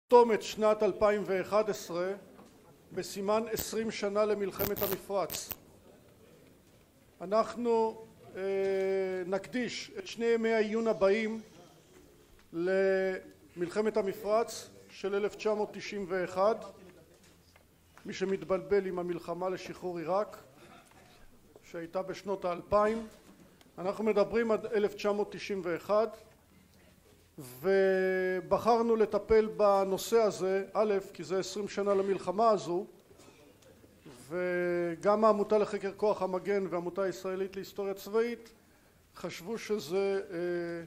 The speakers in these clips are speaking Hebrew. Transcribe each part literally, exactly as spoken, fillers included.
תום את שנת אלפיים ואחת עשרה בסימן עשרים שנה למלחמת המפרץ. אנחנו אה, נקדיש את שני ימי העיון הבאים למלחמת המפרץ של אלף תשע מאות תשעים ואחת, מי שמתבלבל עם המלחמה לשחרור עיראק שהייתה בשנות האלפיים. אנחנו מדברים עד אלף תשע מאות תשעים ואחת, ובחרנו לטפל בנושא הזה א' כי זה עשרים שנה למלחמה הזו, וגם העמותה לחקר כוח המגן והעמותה הישראלית להיסטוריה צבאית חשבו שזה אה,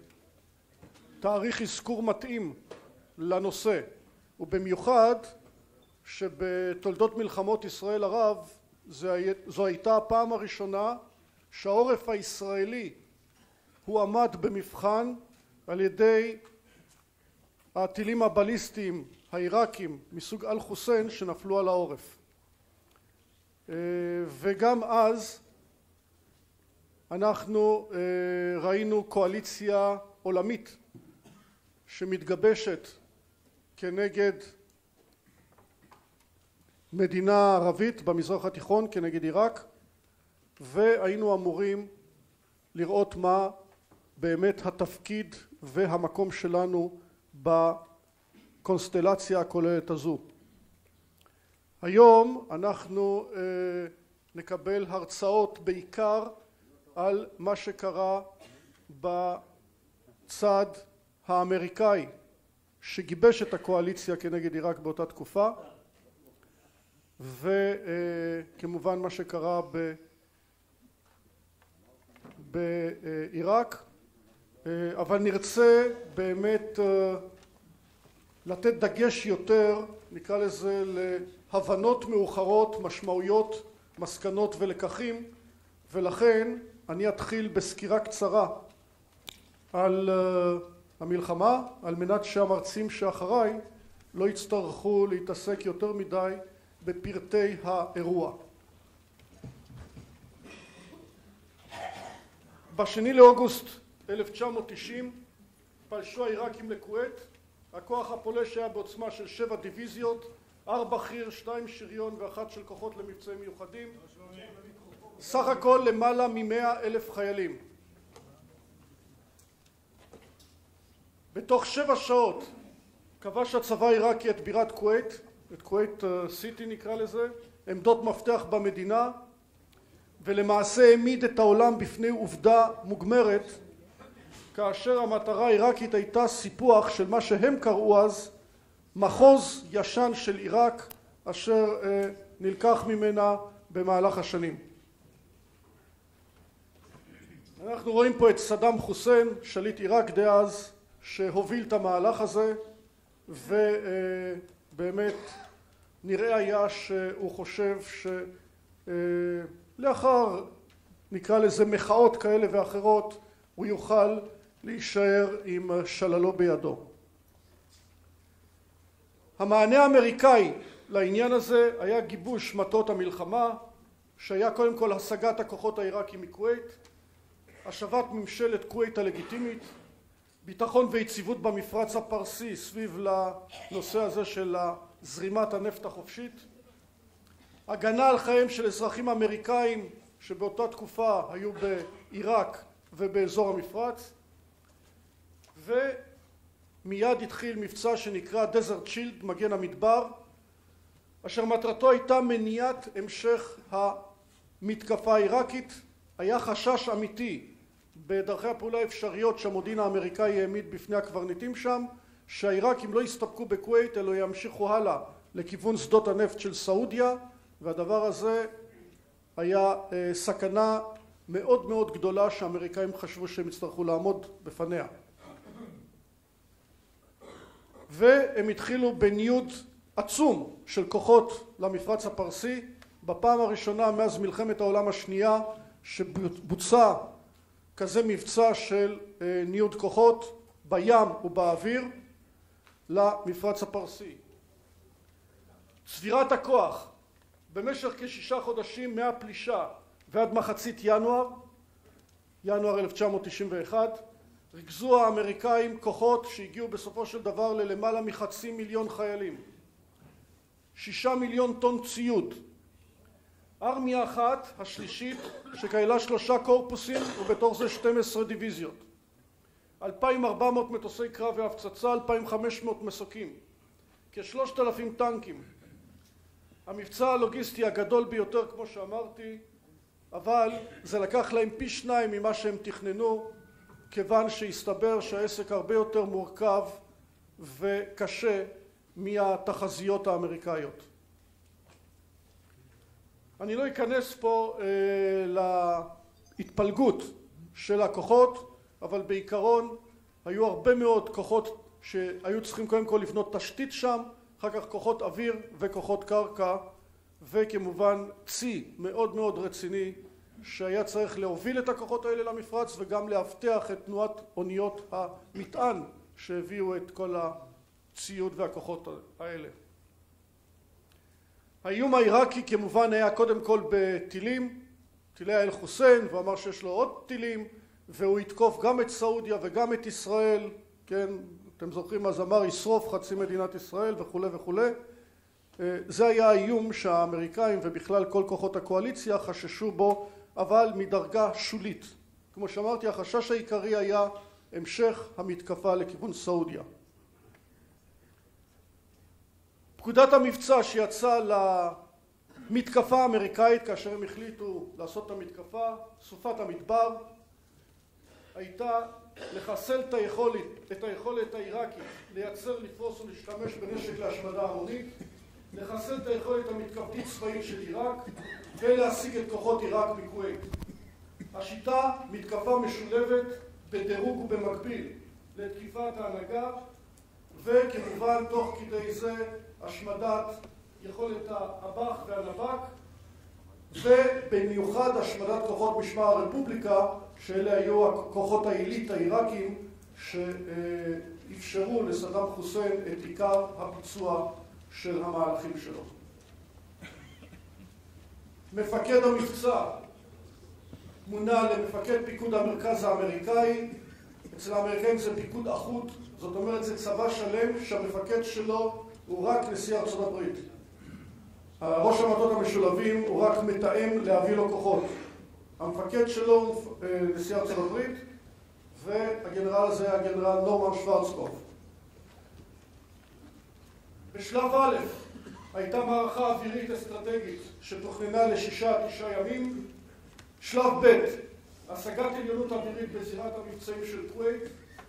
תאריך אזכור מתאים לנושא, ובמיוחד שבתולדות מלחמות ישראל ערב זו הייתה הפעם הראשונה שהעורף הישראלי הוא עמד במבחן על ידי הטילים הבליסטיים העיראקים מסוג אל חוסיין שנפלו על העורף. וגם אז אנחנו ראינו קואליציה עולמית שמתגבשת כנגד מדינה ערבית במזרח התיכון, כנגד עיראק, והיינו אמורים לראות מה באמת התפקיד והמקום שלנו בקונסטלציה הכוללת הזו. היום אנחנו אה, נקבל הרצאות בעיקר על מה שקרה בצד האמריקאי שגיבש את הקואליציה כנגד עיראק באותה תקופה, וכמובן מה שקרה ב... בעיראק, אבל נרצה באמת לתת דגש יותר, נקרא לזה, להבנות מאוחרות, משמעויות, מסקנות ולקחים, ולכן אני אתחיל בסקירה קצרה על המלחמה, על מנת שהמרצים שאחריי לא יצטרכו להתעסק יותר מדי בפרטי האירוע. בשני לאוגוסט אלף תשע מאות תשעים פלשו העיראקים לכווית. הכוח הפולש היה בעוצמה של שבע דיוויזיות, ארבע חי"ר, שתיים שריון ואחת של כוחות למבצעים מיוחדים, סך הכל למעלה ממאה אלף חיילים. בתוך שבע שעות כבש הצבא העיראקי את בירת כווית, את כווית סיטי נקרא לזה, עמדות מפתח במדינה, ולמעשה העמיד את העולם בפני עובדה מוגמרת, כאשר המטרה העיראקית הייתה סיפוח של מה שהם קראו אז מחוז ישן של עיראק, אשר אה, נלקח ממנה במהלך השנים. אנחנו רואים פה את סדאם חוסיין, שליט עיראק דאז, שהוביל את המהלך הזה, ובאמת נראה היה שהוא חושב ש... אה, לאחר נקרא לזה מחאות כאלה ואחרות הוא יוכל להישאר עם שללו בידו. המענה האמריקאי לעניין הזה היה גיבוש מטרות המלחמה, שהיה קודם כל השגת הכוחות העיראקים מכווית, השבת ממשלת כווית הלגיטימית, ביטחון ויציבות במפרץ הפרסי סביב לנושא הזה של זרימת הנפט החופשית, הגנה על חייהם של אזרחים אמריקאים שבאותה תקופה היו בעיראק ובאזור המפרץ, ומיד התחיל מבצע שנקרא דזרט שילד, מגן המדבר, אשר מטרתו הייתה מניעת המשך המתקפה העיראקית. היה חשש אמיתי בדרכי הפעולה האפשריות שהמודיעין האמריקאי העמיד בפני הקברניטים שם, שהעיראקים לא יסתפקו בכווית אלא ימשיכו הלאה לכיוון שדות הנפט של סעודיה, והדבר הזה היה סכנה מאוד מאוד גדולה שהאמריקאים חשבו שהם יצטרכו לעמוד בפניה. והם התחילו בניוד עצום של כוחות למפרץ הפרסי, בפעם הראשונה מאז מלחמת העולם השנייה שבוצע כזה מבצע של ניוד כוחות בים ובאוויר למפרץ הפרסי. צבירת הכוח במשך כשישה חודשים מהפלישה ועד מחצית ינואר, ינואר אלף תשע מאות תשעים ואחת, ריכזו האמריקאים כוחות שהגיעו בסופו של דבר ללמעלה מחצי מיליון חיילים, שישה מיליון טון ציוד, ארמיה אחת, השלישית, שכללה שלושה קורפוסים ובתוך זה שתים עשרה דיוויזיות, אלפיים וארבע מאות מטוסי קרב והפצצה, אלפיים וחמש מאות מסוקים, כשלושת אלפים טנקים. המבצע הלוגיסטי הגדול ביותר כמו שאמרתי, אבל זה לקח להם פי שניים ממה שהם תכננו, כיוון שהסתבר שהעסק הרבה יותר מורכב וקשה מהתחזיות האמריקאיות. אני לא אכנס פה אה, להתפלגות של הכוחות, אבל בעיקרון היו הרבה מאוד כוחות שהיו צריכים קודם כל לבנות תשתית שם, אחר כך כוחות אוויר וכוחות קרקע, וכמובן צי מאוד מאוד רציני שהיה צריך להוביל את הכוחות האלה למפרץ וגם להבטיח את תנועת אוניות המטען שהביאו את כל הציוד והכוחות האלה. האיום העיראקי כמובן היה קודם כל בטילים, טילי אל חוסיין, והוא אמר שיש לו עוד טילים, והוא יתקוף גם את סעודיה וגם את ישראל, כן, אתם זוכרים אז אמר ישרוף חצי מדינת ישראל וכו' וכו'. זה היה האיום שהאמריקאים ובכלל כל כוחות הקואליציה חששו בו, אבל מדרגה שולית. כמו שאמרתי, החשש העיקרי היה המשך המתקפה לכיוון סעודיה. פקודת המבצע שיצאה למתקפה האמריקאית כאשר הם החליטו לעשות את המתקפה, סופת המדבר, הייתה לחסל את היכולת, את היכולת העיראקית לייצר, לפרוס ולהשתמש בנשק להשמדה המונית, לחסל את היכולת המתקפתית צבאית של עיראק ולהשיג את כוחות עיראק מכווית. השיטה מתקפה משולבת בדירוג ובמקביל לתקיפת ההנהגה, וכמובן תוך כדי זה השמדת יכולת האב"ח והנב"ק, ובמיוחד השמדת כוחות משמר הרפובליקה, שאלה היו הכוחות העילית העיראקים שאפשרו לסדאם חוסיין את עיקר הביצוע של המהלכים שלו. מפקד המבצע מונה למפקד פיקוד המרכז האמריקאי. אצל האמריקאים זה פיקוד אחוד, זאת אומרת זה צבא שלם שהמפקד שלו הוא רק נשיא ארצות הברית. ראש המטות המשולבים הוא רק מתאם להביא לו כוחות. המפקד שלו הוא נשיא ארצות הברית, והגנרל הזה הגנרל נורמן שוורצקופ. בשלב א' הייתה מערכה אווירית אסטרטגית שתוכננה לשישה תשעה ימים. שלב ב' השגת עליונות אווירית בזירת המבצעים של כווית,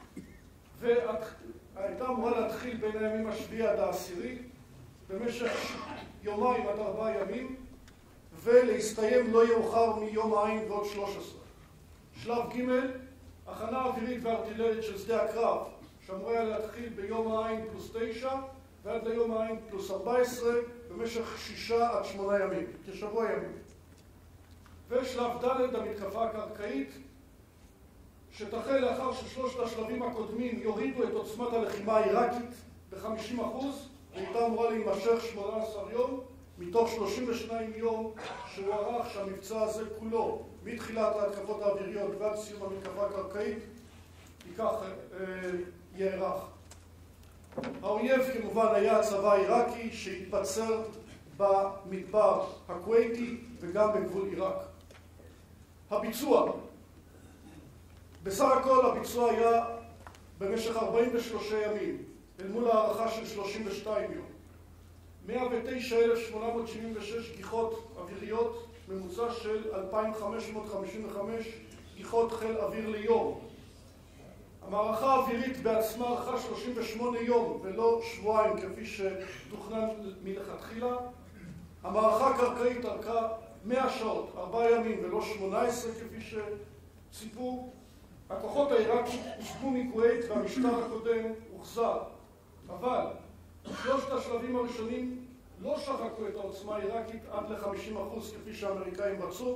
והייתה אמורה להתחיל בין הימים השביעי עד העשירי במשך יומיים עד ארבעה ימים, ולהסתיים לא יאוחר מיום העין ועוד שלוש עשרה. שלב ג' הכנה אווירית וארטילרית של שדה הקרב, שאמורה להתחיל ביום העין פלוס תשע ועד ליום העין פלוס ארבע עשרה במשך שישה עד שמונה ימים, כשבוע ימים. ושלב ד' המתקפה הקרקעית, שתחל לאחר ששלושת השלבים הקודמים יורידו את עוצמת הלחימה העיראקית ב-חמישים אחוז, והייתה אמורה להימשך שמונה עשר יום, מתוך שלושים ושניים יום שהוא ערך שהמבצע הזה כולו, מתחילת ההתקפות האוויריות ועד סיום המתקפה הקרקעית, ייקח, אה, יארך. האויב כמובן היה הצבא העיראקי שהתבצר במדבר הכוויתי וגם בגבול עיראק. הביצוע, בסך הכל הביצוע היה במשך ארבעים ושלושה ימים, אל מול הערכה של שלושים ושניים יום. מאה ותשע אלף שמונה מאות שבעים ושש גיחות אוויריות, ממוצע של אלפיים חמש מאות חמישים וחמש גיחות חיל אוויר ליום. המערכה האווירית בעצמה ארכה שלושים ושמונה יום ולא שבועיים כפי שתוכנן מלכתחילה. המערכה הקרקעית ארכה מאה שעות, ארבעה ימים ולא שמונה עשרה כפי שציפו. הכוחות העיראקים הושבו מכווית והמשטר הקודם הוחזר, אבל שלושת השלבים הראשונים לא שחקו את העוצמה העיראקית עד ל-חמישים אחוז כפי שהאמריקאים רצו.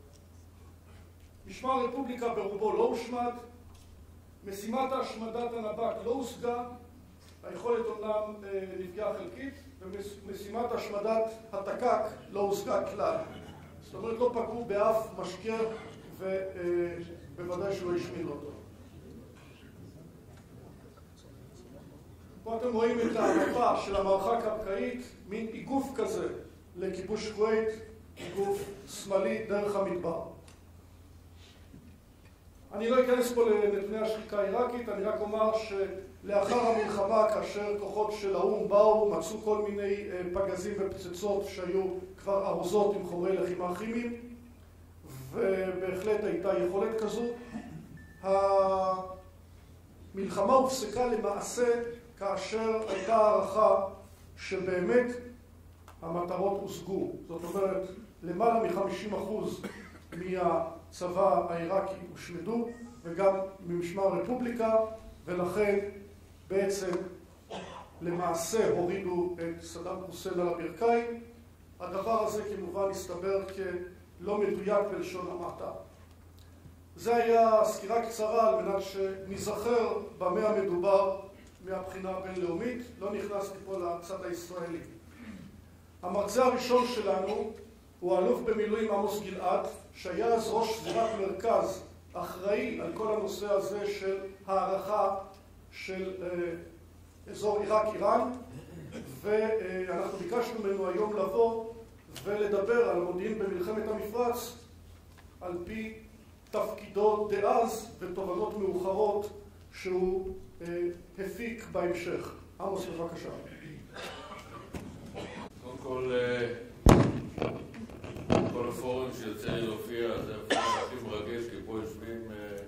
משמר הרפובליקה ברובו לא הושמד, משימת השמדת הנב"ק לא הושגה, היכולת אומנם נפגעה חלקית, ומשימת השמדת התק"ק לא הושגה כלל. זאת אומרת לא פגעו באף משקר ובוודאי שלא השמידו אותו. פה אתם רואים את המפה של המערכה הקרקעית, מין איגוף כזה לכיבוש כווית, איגוף שמאלי דרך המדבר. אני לא אכנס פה לנתוני השחיקה העיראקית, אני רק אומר שלאחר המלחמה, כאשר כוחות של האו"ם באו, מצאו כל מיני פגזים ופצצות שהיו כבר ארוזות עם חומרי לחימה כימיים, ובהחלט הייתה יכולת כזו. המלחמה הופסקה למעשה כאשר הייתה הערכה שבאמת המטרות הושגו. זאת אומרת, למעלה מ-חמישים אחוז מהצבא העיראקי הושמדו, וגם ממשמר הרפובליקה, ולכן בעצם למעשה הורידו את סדאם חוסיין על הברכיים. הדבר הזה כמובן הסתבר כלא מדויק בלשון המעטה. זה היה סקירה קצרה על מנת שנזכר במה המדובר מהבחינה הבינלאומית. לא נכנסתי פה לצד הישראלי. המרצה הראשון שלנו הוא האלוף במילואים עמוס גלעד, שהיה אז ראש זירת מרכז, אחראי על כל הנושא הזה של הערכה של אה, אזור עיראק-איראן, ואנחנו ביקשנו ממנו היום לבוא ולדבר על מודיעין במלחמת המפרץ על פי תפקידו דאז ותובנות מאוחרות שהוא אה, הפיק בהמשך. עמוס, בבקשה. קודם כל, כל הפורום שיוצא לי להופיע, זה הפורום הכי מרגש, כי פה יושבים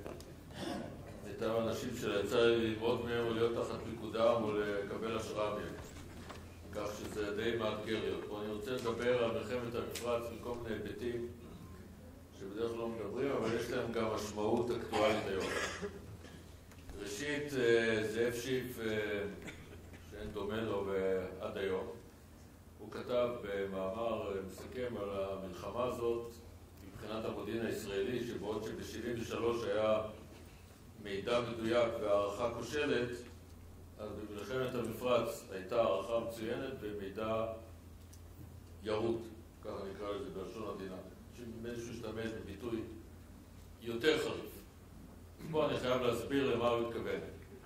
איתם אנשים שיצא לי ללמוד מהם או להיות תחת פיקודם או לקבל השראה מהם. כך שזה די מאתגר להיות. פה אני רוצה לדבר על מלחמת המפרץ מכל מיני היבטים שבדרך כלל לא מדברים, אבל יש להם גם משמעות אקטואלית היום. ראשית, זאב שיף, שאין דומה לו עד היום, הוא כתב במאמר מסכם על המלחמה הזאת מבחינת המודיעין הישראלי, שבעוד שב-שבעים ושלוש היה מידע מדויק והערכה כושלת, אז במלחמת המפרץ הייתה הערכה מצוינת ומידע ירוד, ככה נקרא לזה בלשון עדינה, שמישהו השתמש בביטוי יותר חריף. פה אני חייב להסביר למה הוא התכוון.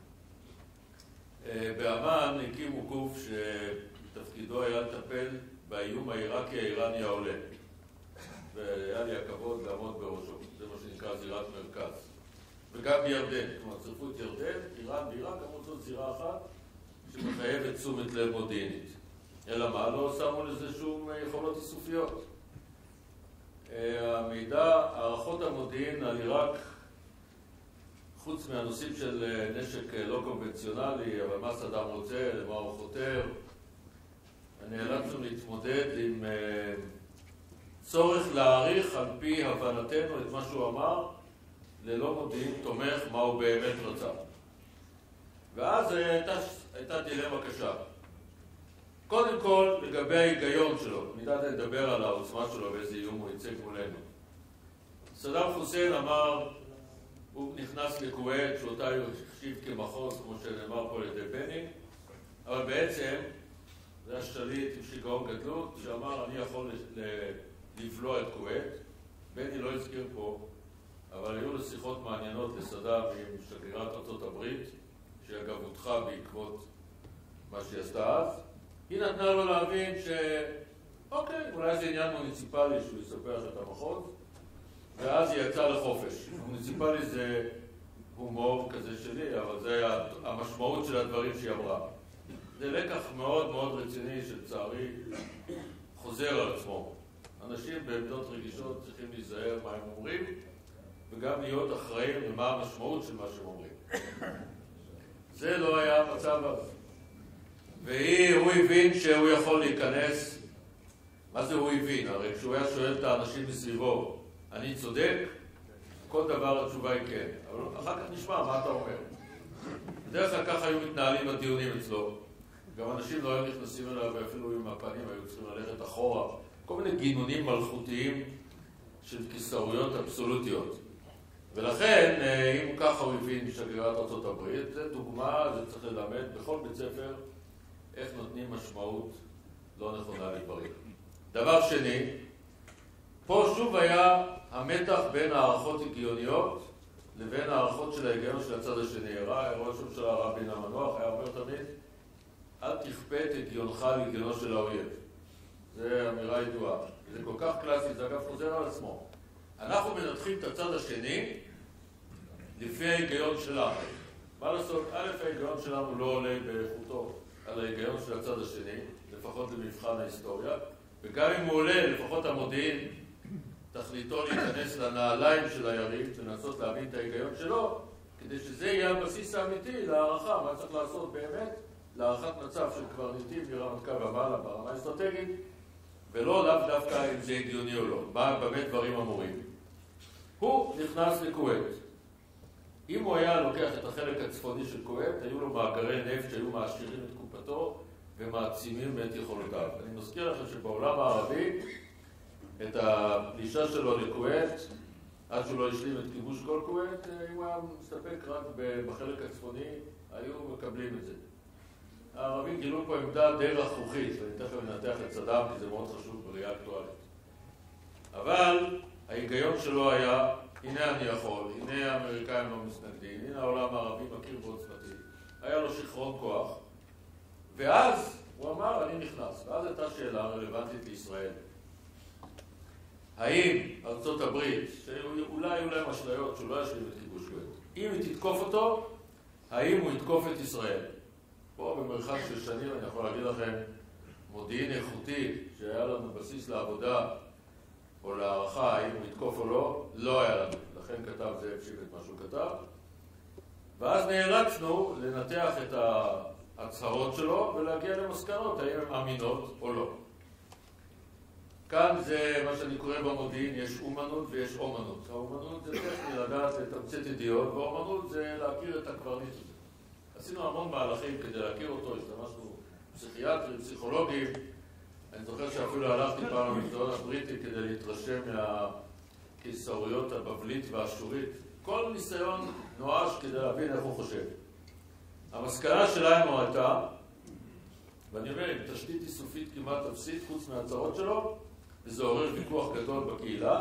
באמן הקימו גוף שתפקידו היה לטפל באיום העיראקי האיראני העולה, והיה לי הכבוד לעמוד בראשו. זה מה שנקרא זירת מרכז. וגם בירדן, כלומר צירפו את ירדן, איראן ועיראק, אמרו זאת זירה אחת שמחייבת תשומת לב מודיעינית. אלא מה? לא שמו לזה שום יכולות איסופיות. המידע, הערכות המודיעין על עיראק, חוץ מהנושאים של נשק לא קונבנציונלי, אבל מה סדאם רוצה, למה הוא חותר, נאלצנו להתמודד עם צורך להעריך על פי הבנתנו את מה שהוא אמר, ללא מודיעין תומך מה הוא באמת רצה. ואז הייתה, הייתה דילמה קשה. קודם כל, לגבי ההיגיון שלו, מידת לדבר על העוצמה שלו ואיזה איום הוא ייצג מולנו. סדאם חוסיין אמר, הוא נכנס לכווית שאותה הוא החשיב כמחוז, כמו שנאמר פה על ידי בני, אבל בעצם זה השליט עם שיגעון גדלות, שאמר, אני יכול לבלוע את כווית. בני לא הזכיר פה, אבל היו לו שיחות מעניינות לסדאם עם שגרירת ארצות הברית, שאגב הודחה בעקבות מה שהיא עשתה אז. היא נתנה לו להבין ש... אוקיי, אולי זה עניין מוניציפלי שהוא יספח את המחוז, ואז היא יצאה לחופש. המוניציפלי זה הומור כזה שלי, אבל זה היה המשמעות של הדברים שהיא אמרה. זה לקח מאוד מאוד רציני שלצערי חוזר על עצמו. אנשים בעמדות רגישות צריכים להיזהר מה הם אומרים, וגם להיות אחראים למה המשמעות של מה שהם אומרים. זה לא היה המצב אז. והוא הבין שהוא יכול להיכנס. מה זה הוא הבין? הרי כשהוא היה שואל את האנשים מסביבו, אני צודק? כל דבר התשובה היא כן. אבל אחר כך נשמע מה אתה אומר. בדרך כלל ככה היו מתנהלים הדיונים אצלו. גם אנשים לא היו נכנסים אליו, ואפילו עם הפנים היו צריכים ללכת אחורה. כל מיני גינונים מלכותיים של כיסאויות אבסולוטיות. ולכן, אם ככה הוא הבין משגרירת ארצות הברית, זה דוגמה, זה צריך ללמד בכל בית ספר איך נותנים משמעות לא נכונה לדברים. דבר שני, פה שוב היה המתח בין הערכות הגיוניות לבין הערכות של ההיגיון של הצד השני. ראש הממשלה רבין המנוח היה אומר תמיד, אל תכפה את הגיונך להגיונו של האויב. זו אמירה ידועה. זה כל כך קלאסי, זה אגב חוזר על עצמו. אנחנו מנתחים את הצד השני לפי ההיגיון שלנו. מה לעשות? א', ההיגיון שלנו לא עולה באיכותו על ההיגיון של הצד השני, לפחות למבחן ההיסטוריה, וגם אם הוא עולה, לפחות המודיעין, תכליתו להיכנס לנעליים של היריב, לנסות להבין את ההיגיון שלו, כדי שזה יהיה הבסיס האמיתי להערכה, מה צריך לעשות באמת, להערכת מצב של קברניטים מרמטכ"ל ומעלה ברמה האסטרטגית, ולא לאו דווקא אם זה הגיוני או לא, מה באמת דברים אמורים. הוא נכנס לכווית. אם הוא היה לוקח את החלק הצפוני של כווית, היו לו מאגרי נפט שהיו מעשירים את קופתו ומעצימים את יכולותיו. אני מזכיר לכם שבעולם הערבי, את הפלישה שלו לכווית, עד שהוא לא השלים את כיבוש כל כווית, אם הוא היה מסתפק רק בחלק הצפוני, היו מקבלים את זה. הערבים גילו פה עמדה די רכרוכית, ואני תכף מנתח את סדאם, כי זה מאוד חשוב בראייה אקטואלית. אבל ההיגיון שלו היה, הנה אני יכול, הנה האמריקאים לא מסתנדים, הנה העולם הערבי מכיר בעוצמתי, היה לו שכרון כוח, ואז הוא אמר, אני נכנס. ואז הייתה שאלה רלוונטית לישראל. האם ארצות הברית, שאולי היו להם אשליות שהוא לא ישלים את כיבוש כווית, אם היא תתקוף אותו, האם הוא יתקוף את ישראל? פה במרחק של שנים אני יכול להגיד לכם, מודיעין איכותי שהיה לנו בסיס לעבודה או להערכה, האם הוא יתקוף או לא, לא היה לנו. לכן כתב זאב שיף את מה שהוא כתב. ואז נאלצנו לנתח את ההצהרות שלו ולהגיע למסקנות, האם הן אמינות או לא. כאן זה מה שאני קורא במודיעין, יש אומנות ויש אומנות. האומנות זה טכני לדעת לתמצת ידיעות, והאומנות זה להכיר את הקברניט הזה. עשינו המון מהלכים כדי להכיר אותו, השתמשנו פסיכיאטרים, פסיכולוגים. אני זוכר שאפילו הלכתי פעם למוזיאון הבריטי כדי להתרשם מהקיסרויות הבבלית והאשורית. כל ניסיון נואש כדי להבין איך הוא חושב. המסקנה שלנו הייתה, ואני אומר, עם תשתית איסופית כמעט אפסית, חוץ מההצהרות שלו, וזה עורר ויכוח גדול בקהילה.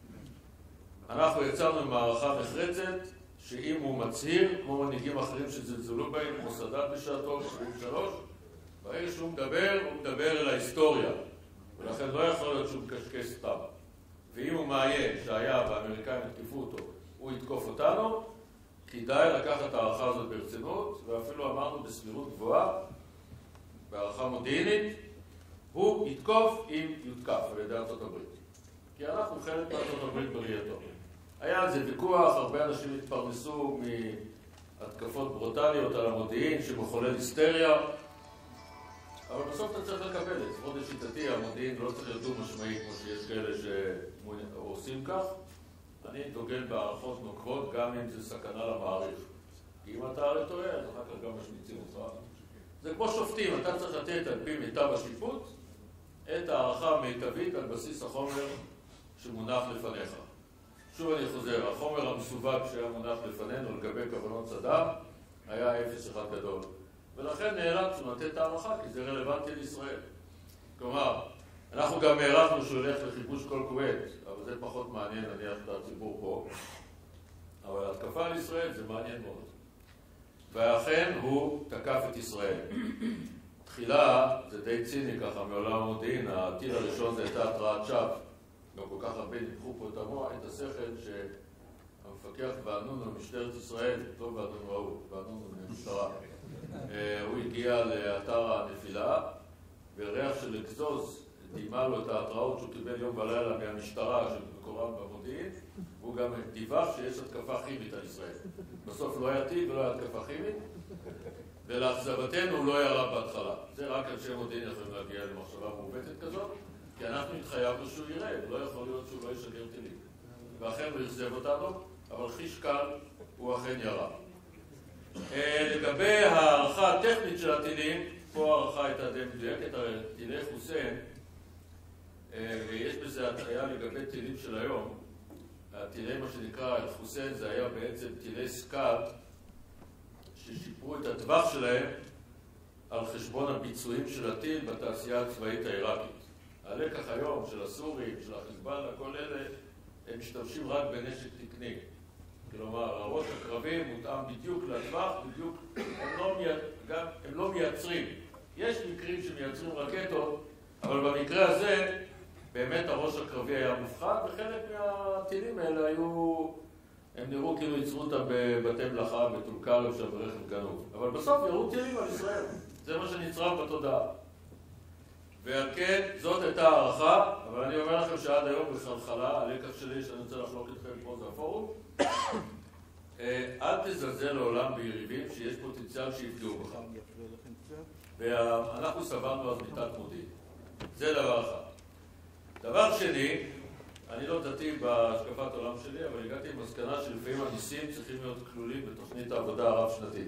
אנחנו יצרנו מערכה נחרצת, שאם הוא מצהיר, כמו מנהיגים אחרים שזלזלו בהם, כמו סאדאת בשעתו, שבעים ושלוש, ברגע שהוא מדבר, הוא מדבר אל ההיסטוריה, ולכן לא יכול להיות שהוא מקשקש סתם. ואם הוא מאיים שהיה והאמריקאים יתקפו אותו, הוא יתקוף אותנו, כדאי לקחת את הערכה הזאת ברצינות, ואפילו אמרנו בסבירות גבוהה, בהערכה מודיעינית, הוא יתקוף אם יותקף על ידי ארצות הברית. כי אנחנו חלק מארצות הברית בראייתו. היה על זה ויכוח, הרבה אנשים התפרנסו מהתקפות ברוטליות על המודיעין שמחולל היסטריה, אבל בסוף אתה צריך לקבל את זה. לפחות לשיטתי, המודיעין לא צריך להיות דו-משמעי כמו שיש כאלה שעושים כך. אני דוגל בהערכות נוקבות גם אם זה סכנה למעריך. כי אם אתה הרי טועה, אז אחר כך גם משמיצים אותך. זה כמו שופטים, אתה צריך לתת על פי מיטב השיפוט את הערכה המיטבית על בסיס החומר שמונח לפניך. שוב אני חוזר, החומר המסווג שהיה מונח לפנינו לגבי כוונות סאדאת היה אפס אחד גדול. ולכן נאלצנו לתת את הערכה, כי זה רלוונטי לישראל. כלומר, אנחנו גם הערכנו שהוא הולך לכיבוש כל כווית, אבל זה פחות מעניין, נניח את הציבור פה. אבל התקפה על ישראל זה מעניין מאוד. ואכן הוא תקף את ישראל. תחילה, זה די ציני ככה מעולם המודיעין, הטיל הראשון זה הייתה התרעת שווא. גם כל כך הרבה ניפחו פה את המוח, את השכל שהמפקח וענונו משטרת ישראל, לא וענונו ראו, וענונו ממשטרה. הוא הגיע לאתר הנפילה, וריח של אקזוז דימה לו את ההתראות שהוא קיבל יום ולילה מהמשטרה של מקורם במודיעין, והוא גם דיווח שיש התקפה כימית על ישראל. בסוף לא היה טיל ולא היה התקפה כימית, ולאכזבתנו הוא לא ירה בהתחלה. זה רק אנשי מודיעין יכולים להגיע למחשבה מעוותת כזאת, כי אנחנו התחייבנו שהוא יראה, ולא יכול להיות שהוא לא ישגר טילים. ואכן הוא יחזב אותנו, אבל חיש קל הוא אכן ירה. לגבי הערכה הטכנית של הטילים, פה הערכה הייתה די מדויקת, הרי טילי חוסיין, ויש בזה הטעיה לגבי טילים של היום. הטילי, מה שנקרא חוסיין, זה היה בעצם טילי סקאד, ששיפרו את הטווח שלהם על חשבון הביצועים של הטיל בתעשייה הצבאית העיראקית. הלקח היום של הסורים, של החיזבאללה, כל אלה, הם משתמשים רק בנשק תקני. כלומר, הראש הקרבי מותאם בדיוק לטווח, בדיוק, הם לא, מי... גם, הם לא מייצרים יש מקרים שמייצרים רקטות, אבל במקרה הזה באמת הראש הקרבי היה מופחד, וחלק מהטילים האלה היו, הם נראו כאילו ייצרו אותם בבתי מלאכה, בטול כרם שם ברכב גנוב. אבל בסוף ירו טילים על ישראל. זה מה שנצרב בתודעה. ועל כן, זאת הייתה הערכה, אבל אני אומר לכם שעד היום בחלחלה, הלקח שלי שאני רוצה לחלוק איתכם פה זה הפורום, אל תזלזל לעולם ביריבים שיש פוטנציאל שיפגעו בך. ואנחנו סברנו אז מיטת מודיעין. זה דבר אחד. דבר שני, אני לא דתי בהשקפת העולם שלי, אבל הגעתי עם מסקנה שלפעמים הניסים צריכים להיות כלולים בתוכנית העבודה הרב-שנתית.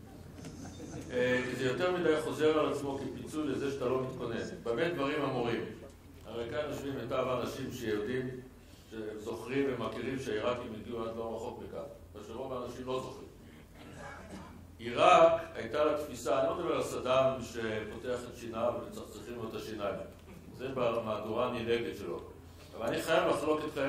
כי זה יותר מדי חוזר על עצמו כפיצוי לזה שאתה לא מתכונן. באמת דברים אמורים. הרי כאן יושבים מיטב האנשים שיודעים, שזוכרים ומכירים שהעיראקים הגיעו עד לא רחוק מכאן, ושרוב האנשים לא זוכרים. עיראק הייתה לה תפיסה, אני לא מדבר על סדאם שפותח את שיניו ומצחצחים לו את השיניים. זה במהדורה הנלגת שלו. אבל אני חייב לחלוק אתכם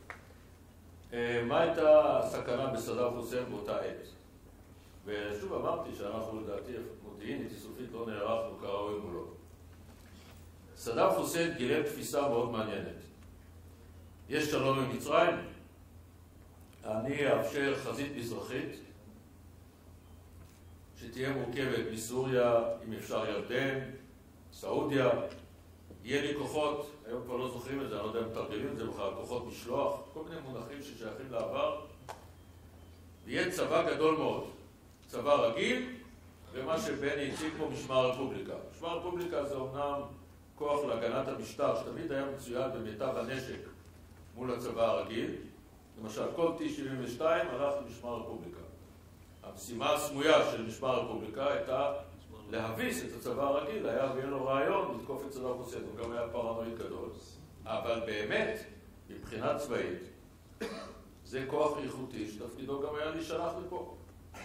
מה הייתה הסכנה בסדאם חוסיין באותה עת. ושוב אמרתי שאנחנו לדעתי מודיעינית, איסופית, לא נערכנו כראוי מולו. סדאם חוסיין גילה תפיסה מאוד מעניינת. יש שלום עם מצרים, אני אאפשר חזית מזרחית שתהיה מורכבת מסוריה, אם אפשר ירדן, סעודיה, יהיה לי כוחות, היום כבר לא זוכרים את זה, אני לא יודע אם תרגלים את זה בכלל, כוחות משלוח, כל מיני מונחים ששייכים לעבר, ויהיה צבא גדול מאוד, צבא רגיל, ומה שבני הציג פה משמר הרפובליקה. משמר הרפובליקה זה אומנם כוח להגנת המשטר, שתמיד היה מצויד במיטב הנשק מול הצבא הרגיל. למשל, כל טי שבעים ושתיים הלך למשמר הרפובליקה. המשימה הסמויה של משמר הרפובליקה הייתה להביס את הצבא הרגיל, היה ויהיה לו רעיון לתקוף את סדאם חוסיין, הוא גם היה פרנואיד גדול. אבל באמת, מבחינה צבאית, זה כוח איכותי שתפקידו גם היה להישלח לפה.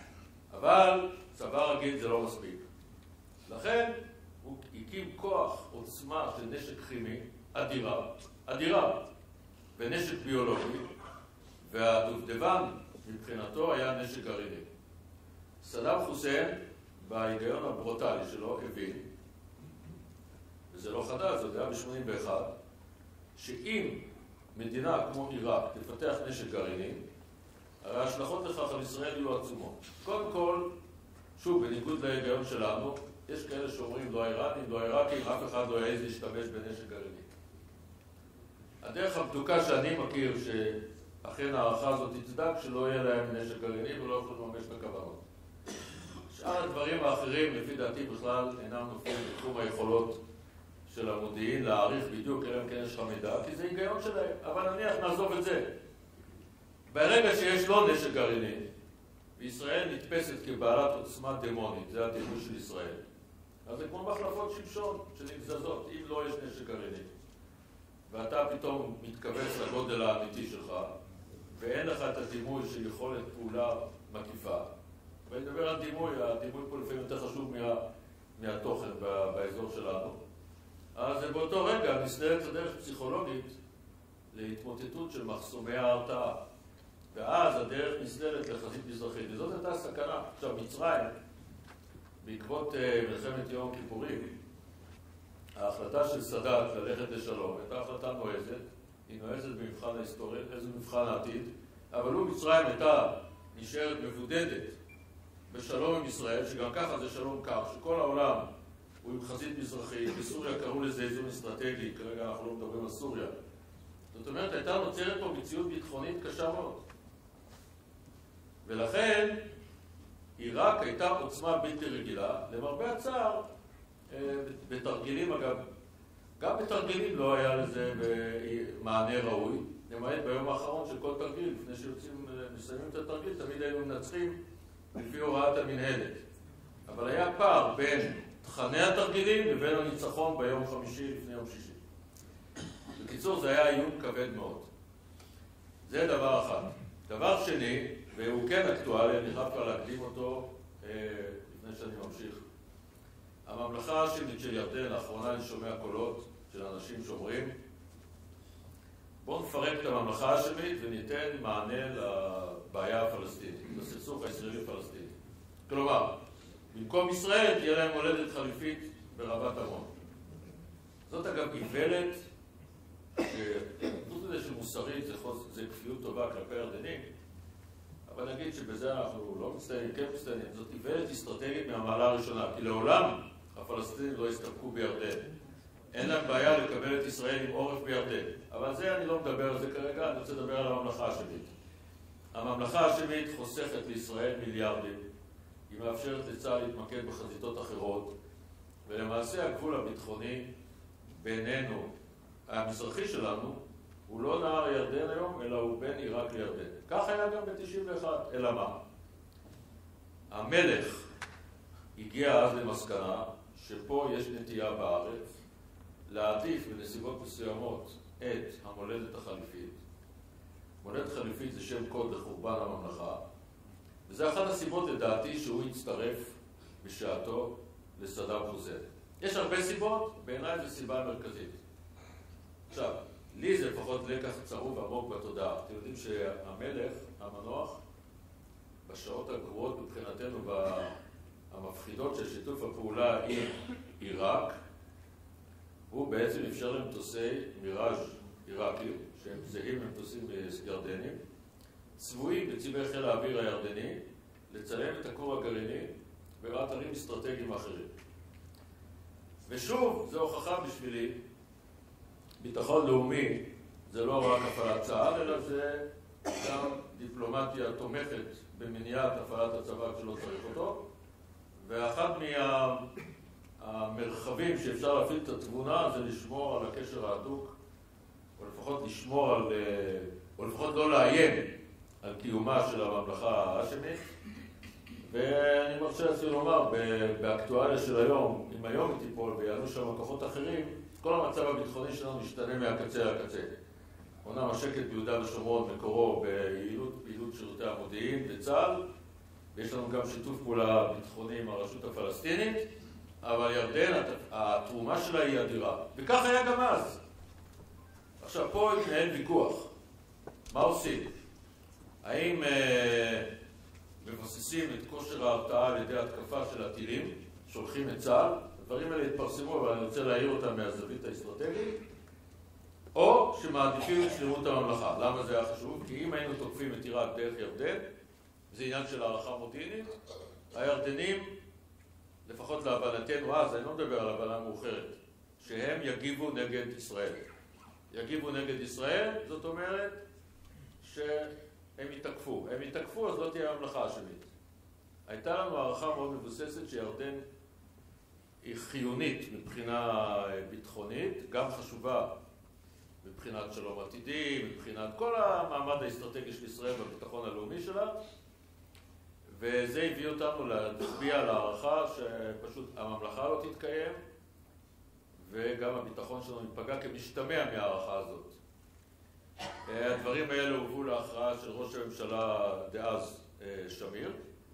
אבל צבא רגיל זה לא מספיק. לכן הוא הקים כוח עוצמה של נשק כימי אדירה, אדירה, ונשק ביולוגי, והדובדבן מבחינתו היה נשק גרעיני. סדאם חוסיין, בהיגיון הברוטלי שלו, הבין, וזה לא חדש, זה היה ב-שמונים ואחת, שאם מדינה כמו עיראק תפתח נשק גרעיני, הרי ההשלכות לכך על ישראל יהיו עצומות. קודם כל, שוב, בניגוד להיגיון שלנו, יש כאלה שאומרים לא האיראנים, לא העיראקים, אף אחד לא יעז להשתמש בנשק גרעיני. הדרך הבדוקה שאני מכיר, שאכן הערכה הזאת תצדק, שלא יהיה להם נשק גרעיני ולא יכולו לממש את הכוונות. שאר הדברים האחרים, לפי דעתי בכלל, אינם נופלים בתחום היכולות של המודיעין, להעריך בדיוק, אלא אם כן יש לך מידע, כי זה היגיון שלהם. אבל נניח נעזוב את זה. ברגע שיש לו נשק גרעיני, וישראל נתפסת כבעלת עוצמה דמונית, זה הדימוי של ישראל. אז זה כמו מחלפות שמשון שנגזזות, אם לא יש נשק גרעיני. ואתה פתאום מתכווץ לגודל האמיתי שלך, ואין לך את הדימוי של יכולת פעולה מקיפה. ואני מדבר על דימוי, הדימוי פה לפעמים יותר חשוב מה, מהתוכן באזור שלנו. אז באותו רגע נסללת הדרך פסיכולוגית להתמוטטות של מחסומי ההרתעה. ואז הדרך נסללת לחזית מזרחית. וזאת הייתה סכנה. עכשיו, מצרים, בעקבות מלחמת יום כיפורים, ההחלטה של סאדאת ללכת לשלום הייתה החלטה נועזת, היא נועזת במבחן ההיסטוריה, איזה מבחן העתיד, אבל לו מצרים הייתה נשארת מבודדת בשלום עם ישראל, שגם ככה זה שלום קר, שכל העולם הוא עם חזית מזרחית, בסוריה קראו לזה איזון אסטרטגי, כרגע אנחנו לא מדברים על סוריה. זאת אומרת, הייתה נוצרת פה מציאות ביטחונית קשה מאוד. ולכן, עיראק הייתה עוצמה בלתי רגילה, למרבה הצער, בתרגילים אגב, גם בתרגילים לא היה לזה מענה ראוי, למעט ביום האחרון של כל תרגיל, לפני שיוצאים, מסיימים את התרגיל, תמיד היינו מנצחים לפי הוראת המנהלת. אבל היה פער בין תכני התרגילים לבין הניצחון ביום חמישי לפני יום שישי. בקיצור, זה היה איום כבד מאוד. זה דבר אחד. דבר שני, והוא כן אקטואלי, אני חייב כבר להקדים אותו אה, לפני שאני ממשיך. הממלכה השמית של ירדן, לאחרונה אני שומע קולות של אנשים שאומרים, בואו נפרק את הממלכה השמית וניתן מענה לבעיה הפלסטינית, לסכסוך הישראלי-פלסטיני. כלומר, במקום ישראל תהיה להם מולדת חליפית ברבת עמון. זאת אגב איוולת, חוץ מזה שמוסרית זה, זה כפיות טובה כלפי הירדנים, אבל נגיד שבזה אנחנו לא מצטיינים, כן מצטיינים, זאת איוולת אסטרטגית מהמעלה הראשונה, כי לעולם הפלסטינים לא הסתפקו בירדן. אין להם בעיה לקבל את ישראל עם עורף בירדן. אבל זה אני לא מדבר על זה כרגע, אני רוצה לדבר על הממלכה השמית. הממלכה השמית חוסכת לישראל מיליארדים. היא מאפשרת לצה"ל להתמקד בחזיתות אחרות, ולמעשה הגבול הביטחוני בינינו, המזרחי שלנו, הוא לא נהר ירדן היום, אלא הוא בין עיראק לירדן. כך היה גם ב-תשעים ואחת, אלא מה? המלך הגיע אז למסקנה שפה יש נטייה בארץ להעדיף בנסיבות מסוימות את המולדת החליפית. מולדת חליפית זה שם קוד לחורבן הממלכה, וזה אחת הסיבות לדעתי שהוא הצטרף בשעתו לסדאם חוסיין. יש הרבה סיבות, בעיניי זו סיבה מרכזית. עכשיו, לי זה לפחות לקח צרוב עמוק בתודעה. אתם יודעים שהמלך, המנוח, בשעות הגרועות מבחינתנו המפחידות של שיתוף הפעולה עם עיראק, הוא בעצם אפשר למטוסי מיראז' עיראקים, שהם זהים למטוסים ירדנים, צבועים בצבעי חיל האוויר הירדני, לצלם את הכור הגרעיני באתרים אסטרטגיים אחרים. ושוב, זו הוכחה בשבילי, ביטחון לאומי זה לא רק הפעלת צה"ל, אלא זה גם דיפלומטיה תומכת במניעת הפעלת הצבא כשלא צריך אותו, ואחד מהמרחבים שאפשר להפעיל את התבונה זה לשמור על הקשר ההדוק, או לפחות לשמור על, או לפחות לא לאיים על קיומה של הממלכה ההאשמית. ואני מרשה לעצמי לומר, באקטואליה של היום, אם היום היא תיפול ויעלו שם כוחות אחרים, כל המצב הביטחוני שלנו משתנה מהקצה לקצה. אומנם השקט ביהודה ושומרון מקורו ביעילות פעילות שירותי המודיעין בצה"ל, ויש לנו גם שיתוף פעולה ביטחוני עם הרשות הפלסטינית, אבל ירדן, התרומה שלה היא אדירה. וכך היה גם אז. עכשיו, פה התנהל ויכוח. מה עושים? האם אה, מבססים את כושר ההרתעה על ידי התקפה של הטילים, שולחים את צה"ל, הדברים האלה התפרסמו, אבל אני רוצה להעיר אותם מהזווית האסטרטגית, או שמעדיפים את שלמות הממלכה. למה זה היה חשוב? כי אם היינו תוקפים את עיראק דרך ירדן, זה עניין של הערכה מודיעינית, הירדנים, לפחות להבנתנו אז, אני לא מדבר על הבנה מאוחרת, שהם יגיבו נגד ישראל. יגיבו נגד ישראל, זאת אומרת שהם יתקפו. הם יתקפו, אז לא תהיה הממלכה השמית. הייתה לנו הערכה מאוד מבוססת שירדן היא חיונית מבחינה ביטחונית, גם חשובה מבחינת שלום עתידי, מבחינת כל המעמד האסטרטגי של ישראל בביטחון הלאומי שלה, וזה הביא אותנו להצביע על הערכה שפשוט הממלכה לא תתקיים, וגם הביטחון שלנו ייפגע כמשתמע מהערכה הזאת. הדברים האלה הובאו להכרעה של ראש הממשלה דאז שמיר,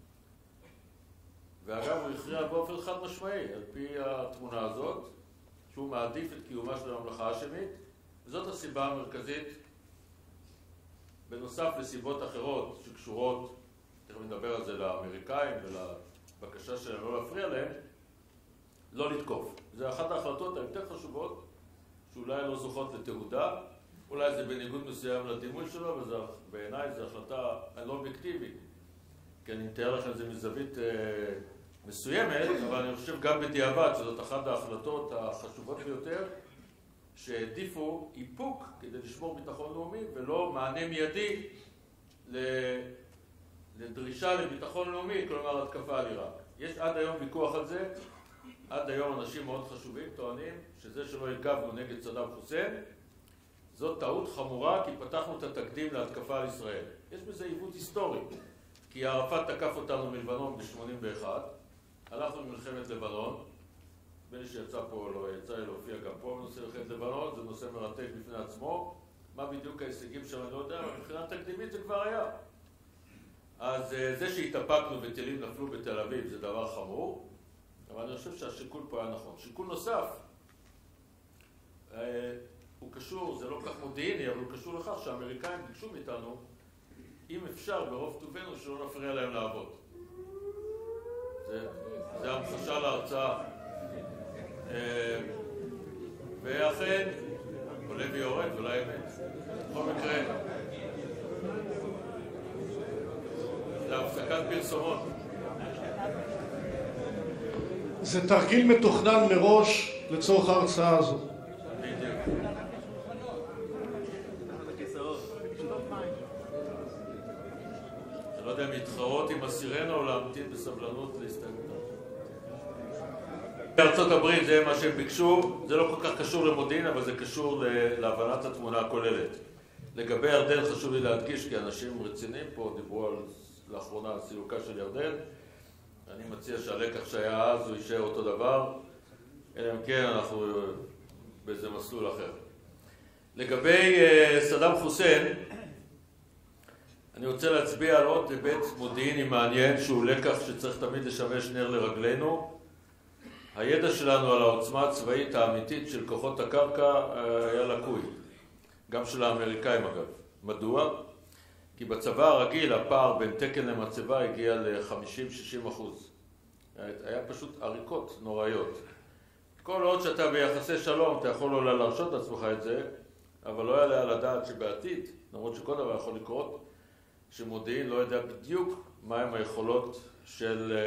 ואגב הוא הכריע באופן חד משמעי, על פי התמונה הזאת, שהוא מעדיף את קיומה של הממלכה השמית, וזאת הסיבה המרכזית, בנוסף לסיבות אחרות שקשורות, תכף נדבר על זה לאמריקאים ולבקשה שלהם לא להפריע להם, לא לתקוף. זה אחת ההחלטות היותר חשובות, שאולי לא זוכות לתהודה, אולי זה בניגוד מסוים לדימוי שלו, ובעיניי זו החלטה לא אובייקטיבית, כי אני מתאר לכם את זה מזווית אה, מסוימת, אבל אני חושב גם בדיעבד שזאת אחת ההחלטות החשובות ביותר, שהעדיפו איפוק כדי לשמור ביטחון לאומי, ולא מענה מיידי לדרישה לביטחון לאומי, כלומר התקפה על עיראק. יש עד היום ויכוח על זה, עד היום אנשים מאוד חשובים טוענים שזה שלא הגבנו נגד סדאם חוסיין, זאת טעות חמורה כי פתחנו את התקדים להתקפה על ישראל. יש בזה עיוות היסטורי, כי ערפאת תקף אותנו מלבנון ב-שמונים ואחת, הלכנו למלחמת לבנון, בין שיצא פה, לא יצא לי להופיע גם פה בנושא מלחמת לבנון, זה נושא מרתק בפני עצמו, מה בדיוק ההישגים שלנו, אני לא יודע, אבל מבחינה תקדימית זה כבר היה. אז זה שהתאפקנו וטילים נפלו בתל אביב זה דבר חמור, אבל אני חושב שהשיקול פה היה נכון. שיקול נוסף, הוא קשור, זה לא כך מודיעיני, אבל הוא קשור לכך שהאמריקאים ביקשו מאיתנו, אם אפשר ברוב טובנו שלא נפריע להם לעבוד. זה, זה המחשה להרצאה. ואכן, עולה ויורד, אולי אמת. בכל מקרה, זה הפסקת פרסומות. זה תרגיל מתוכנן מראש לצורך ההרצאה הזו. בדיוק. אני לא יודע אם להתחרות עם הסירנה או להמתין בסבלנות להסתגלות. בארצות הברית זה מה שהם ביקשו, זה לא כל כך קשור למודיעין, אבל זה קשור להבנת התמונה הכוללת. לגבי ירדן חשוב לי להדגיש, כי אנשים רציניים פה דיברו על, לאחרונה על סילוקה של ירדן. אני מציע שהלקח שהיה אז הוא יישאר אותו דבר, אלא אם כן אנחנו באיזה מסלול אחר. לגבי סדאם חוסיין, אני רוצה להצביע על עוד היבט מודיעיני מעניין, שהוא לקח שצריך תמיד לשמש נר לרגלינו. הידע שלנו על העוצמה הצבאית האמיתית של כוחות הקרקע היה לקוי, גם של האמריקאים אגב. מדוע? כי בצבא הרגיל הפער בין תקן למצבה הגיע ל-חמישים עד שישים אחוז. היה פשוט עריקות נוראיות. כל עוד שאתה ביחסי שלום אתה יכול אולי להרשות לעצמך את זה, אבל לא יעלה על הדעת שבעתיד, למרות שכל דבר יכול לקרות, שמודיעין לא יודע בדיוק מהם היכולות של,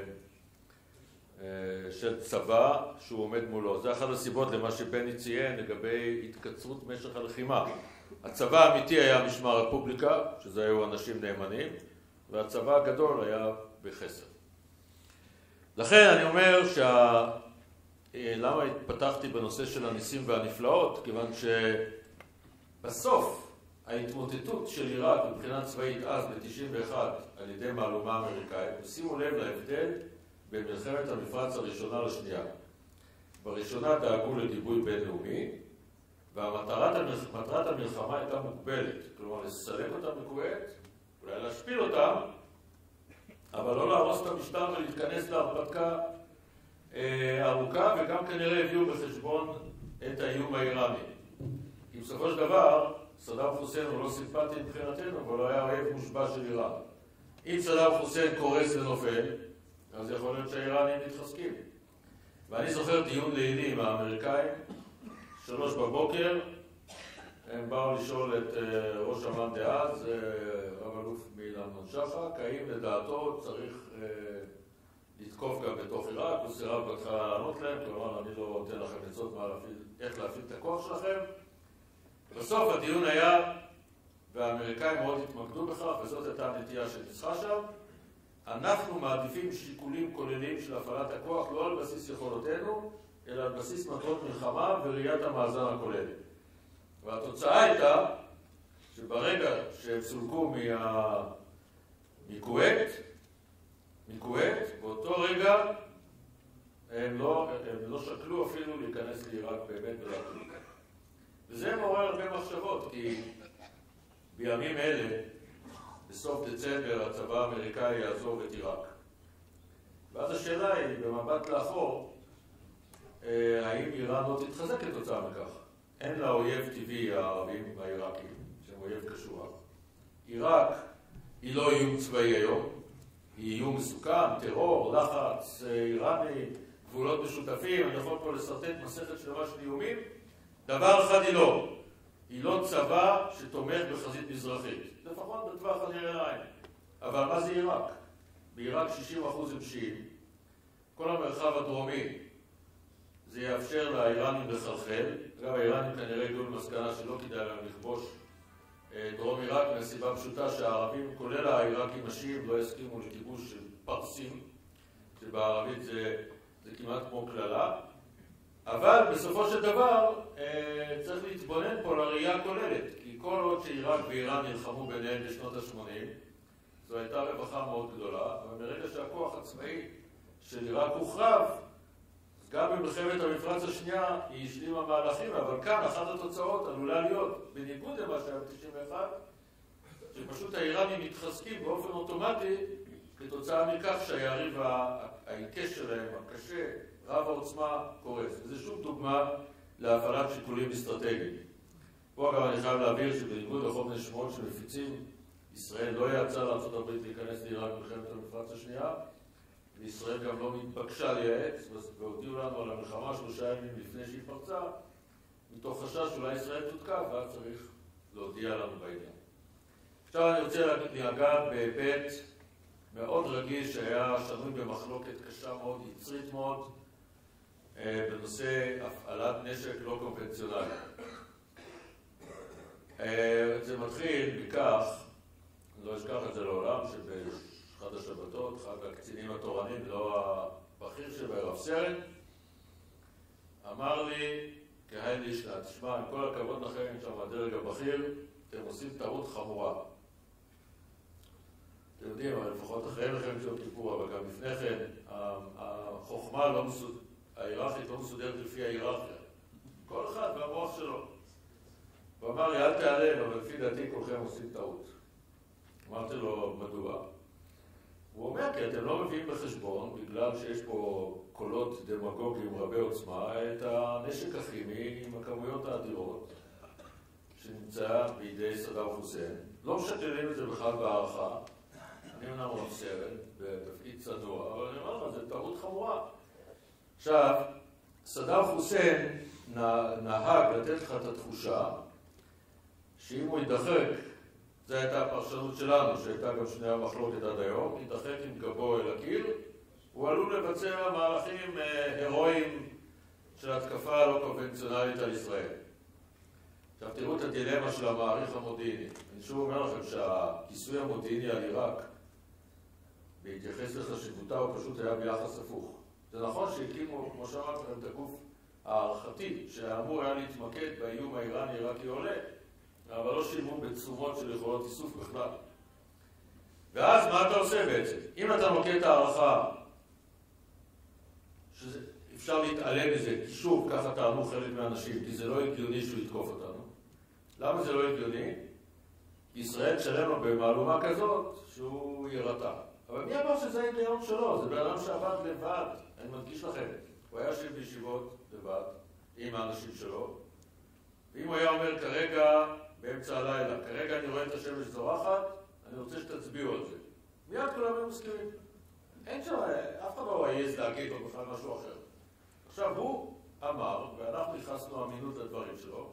של צבא שהוא עומד מולו. זה אחת הסיבות למה שבני ציין לגבי התקצרות משך הלחימה. הצבא האמיתי היה משמר רפובליקה, שזה היו אנשים נאמנים, והצבא הגדול היה בחסר. לכן אני אומר שה... למה התפתחתי בנושא של הניסים והנפלאות? כיוון שבסוף ההתמוטטות של עיראק מבחינה צבאית אז ב-תשעים ואחת על ידי מהלומה אמריקאית, ושימו לב להבדל בין מלחמת המפרץ הראשונה לשנייה. בראשונה דאגו לגיבוי בינלאומי, והמטרת המלחמה הייתה מוגבלת, כלומר לסלק אותם מכווית, אולי להשפיל אותם, אבל לא להרוס את המשטר ולהתכנס להרפתקה ארוכה, וגם כנראה הביאו בחשבון את האיום האיראני. כי בסופו של דבר, סדאם חוסיין הוא לא סימפטי מבחינתנו, אבל הוא היה אוהב מושבע של איראן. אם סדאם חוסיין קורס ונופל, אז יכול להיות שהאיראנים מתחזקים. ואני זוכר דיון לילי עם האמריקאים, שלוש בבוקר, הם באו לשאול את ראש אמ"ן דאז, רב אלוף מאילן שחק, האם לדעתו צריך לתקוף גם בתוך עיראק, הוא סירב בהתחלה לענות להם, כלומר אני לא אתן לכם עצות איך להפעיל את הכוח שלכם. בסוף הדיון היה, והאמריקאים מאוד התמקדו בכך, וזאת הייתה הנטייה שניצחה שם, אנחנו מעדיפים שיקולים כוללים של הפעלת הכוח לא על בסיס יכולותינו, אלא על בסיס מטרות מלחמה וראיית המאזן הכולל. והתוצאה הייתה שברגע שהם סולקו מה... מכווית, מכווית, באותו רגע הם לא, הם לא שקלו אפילו להיכנס לעיראק באמת ולהקליק. וזה מעורר הרבה מחשבות, כי בימים אלה, בסוף דצמבר, הצבא האמריקאי יעזוב את עיראק. ואז השאלה היא, במבט לאחור, האם איראן לא תתחזק כתוצאה מכך? אין לה אויב טבעי הערבים והעיראקים, שהם אויב קשוח. עיראק היא לא איום צבאי היום, היא איום מסוכן, טרור, לחץ איראני, גבולות משותפים, אני יכול פה לסרטט מסכת שלמה של איומים. דבר אחד היא לא, היא לא צבא שתומך בחזית מזרחית, לפחות בטווח הנראה לעין. אבל מה זה עיראק? בעיראק שישים אחוז הם שיעים, כל המרחב הדרומי זה יאפשר לאיראנים לחלחל. אגב, האיראנים כנראה הגיעו למסקנה שלא כדאי להם לכבוש דרום עיראק, מהסיבה פשוטה שהערבים, כולל העיראקים השיעים, לא יסכימו לכיבוש של פרסים, שבערבית זה, זה כמעט כמו כללה. אבל בסופו של דבר צריך להתבונן פה לראייה הכוללת, כי כל עוד שעיראק ואיראן נלחמו ביניהם בשנות ה-שמונים, זו הייתה רווחה מאוד גדולה, אבל מרגע שהכוח הצבאי של עיראק הוחרב, גם במלחמת המפרץ השנייה היא השלימה מהלכים, אבל כאן אחת התוצאות עלולה להיות, בניגוד למה שהיה ב-תשעים ואחת, שפשוט האיראנים מתחזקים באופן אוטומטי כתוצאה מכך שהיריב העיקש שלהם, הקשה, רב העוצמה, קורס. וזה שוב דוגמה להפעלת שיקולים אסטרטגיים. פה אגב אני חייב להבהיר שבניגוד לכל מיני שמועות שמפיצים, ישראל לא יצאה לארצות הברית להיכנס לעיראק במלחמת המפרץ השנייה, וישראל גם לא נתבקשה לייעץ, והודיעו לנו על המלחמה שלושה ימים לפני שהיא פרצה, מתוך חשש שאולי ישראל תותקף, ואז צריך להודיע לנו בעניין. עכשיו אני רוצה לגעת בהיבט מאוד רגיש שהיה שנוי במחלוקת קשה מאוד, יצרית מאוד, בנושא הפעלת נשק לא קונבנציונלי. זה מתחיל בכך, אני לא אשכח את זה לעולם, שבאחד השבתות, אחד הקצינים התורנים, לא הבכיר שבו, רב סרן, אמר לי, כהן לישנה, תשמע, עם כל הכבוד לכם, שם הדרג הבכיר, אתם עושים טעות חמורה. אתם יודעים, אבל לפחות אחרי מלחמת יום כיפור, אבל גם לפני כן, החוכמה לא מסודרת, ההיררכית לא מסודרת לפי ההיררכיה. כל אחד והמוח שלו. הוא אמר לי, אל תיעלם, אבל לפי דעתי כולכם עושים טעות. אמרתי לו, מדוע? הוא אומר, כי אתם לא מביאים בחשבון, בגלל שיש פה קולות דמגוגיים רבי עוצמה, את הנשק הכימי עם הכמויות האדירות שנמצא בידי סדאם חוסיין. לא משקללים את זה בכלל בהערכה. אני אומנם רב סרן, בתפקיד צנוע, אבל אני אומר לך, זו טעות חמורה. עכשיו, סדאם חוסיין נהג לתת לך את התחושה שאם הוא ידחק, זו הייתה הפרשנות שלנו, שהייתה גם שני המחלוקת עד היום, ידחק עם גבו אל הקיר, הוא עלול לבצע מהלכים הירואיים של התקפה לא קונבנציונלית על ישראל. עכשיו תראו את הדילמה של המעריך המודיעיני. אני שוב אומר לכם שהכיסוי המודיעיני על עיראק, בהתייחס לחשיבותה, הוא פשוט היה ביחס הפוך. זה נכון שהקימו, כמו שאמרתי לכם, את הגוף הערכתי, שאמור היה להתמקד באיום האיראני-עיראקי עולה, אבל לא שילמו בתשומות של יכולות איסוף בכלל. ואז מה אתה עושה בעצם? אם אתה נוקט את הערכה, שאפשר להתעלם מזה, כי שוב, ככה טענו חלק מהאנשים, כי זה לא הגיוני שהוא יתקוף אותנו. למה זה לא הגיוני? ישראל תשלם לו במעלומה כזאת שהוא ירתע. אבל מי אמר שזה ההיגיון שלו? זה באדם שעבד לבד, אני מדגיש לכם. הוא היה יושב בישיבות לבד עם האנשים שלו, ואם הוא היה אומר כרגע, באמצע הלילה, כרגע אני רואה את השמש זורחת, אני רוצה שתצביעו על זה. מיד כולם הם מסכימים. אין שם, אף אחד לא יעז להגיד או בכלל משהו אחר. עכשיו הוא אמר, ואנחנו נכנסנו אמינות לדברים שלו,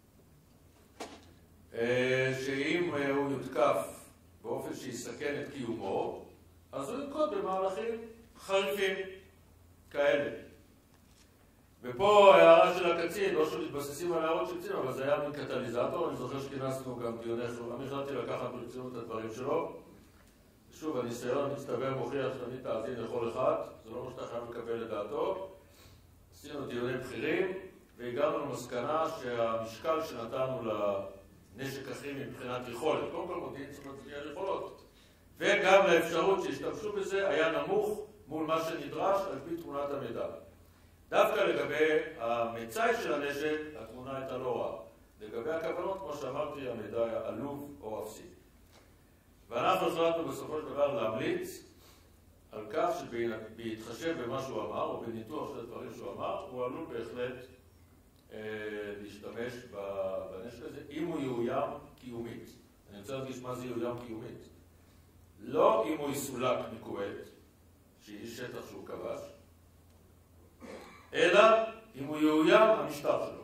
שאם הוא יותקף באופן שיסכן את קיומו, אז הוא ינקוט במהלכים חריפים כאלה. ופה ההערה של הקצין, לא שמתבססים על הערות של קצין, אבל זה היה מין קטליזטור. אני זוכר שכינסנו גם דיוני חירום. אני החלטתי לקחת ברצינות את הדברים שלו. שוב, הניסיון מצטבר מוכיח שאני תאזין לכל אחד, זה לא מה שאתה חייב לקבל לדעתו. עשינו דיוני בכירים, והגענו למסקנה שהמשקל שנתנו לנשק הכימי מבחינת יכולת, קודם כל מודיעין צריך להצביע על יכולות, וגם לאפשרות שהשתמשו בזה היה נמוך מול מה שנדרש על פי תמונת המידע. דווקא לגבי המצאי של הנשק, התמונה הייתה לא רעה. לגבי הכוונות, כמו שאמרתי, המידע היה עלוב או אפסי. ואנחנו החלטנו בסופו של דבר להמליץ על כך שבהתחשב במה שהוא אמר, או בניתוח של הדברים שהוא אמר, הוא עלול בהחלט אה, להשתמש בנשק הזה, אם הוא יאוים קיומית. אני רוצה להדגיש מה זה יאוים קיומית. לא אם הוא יסולק מכווית, שהיא שטח שהוא כבש, אלא אם הוא יאוים המשטר שלו.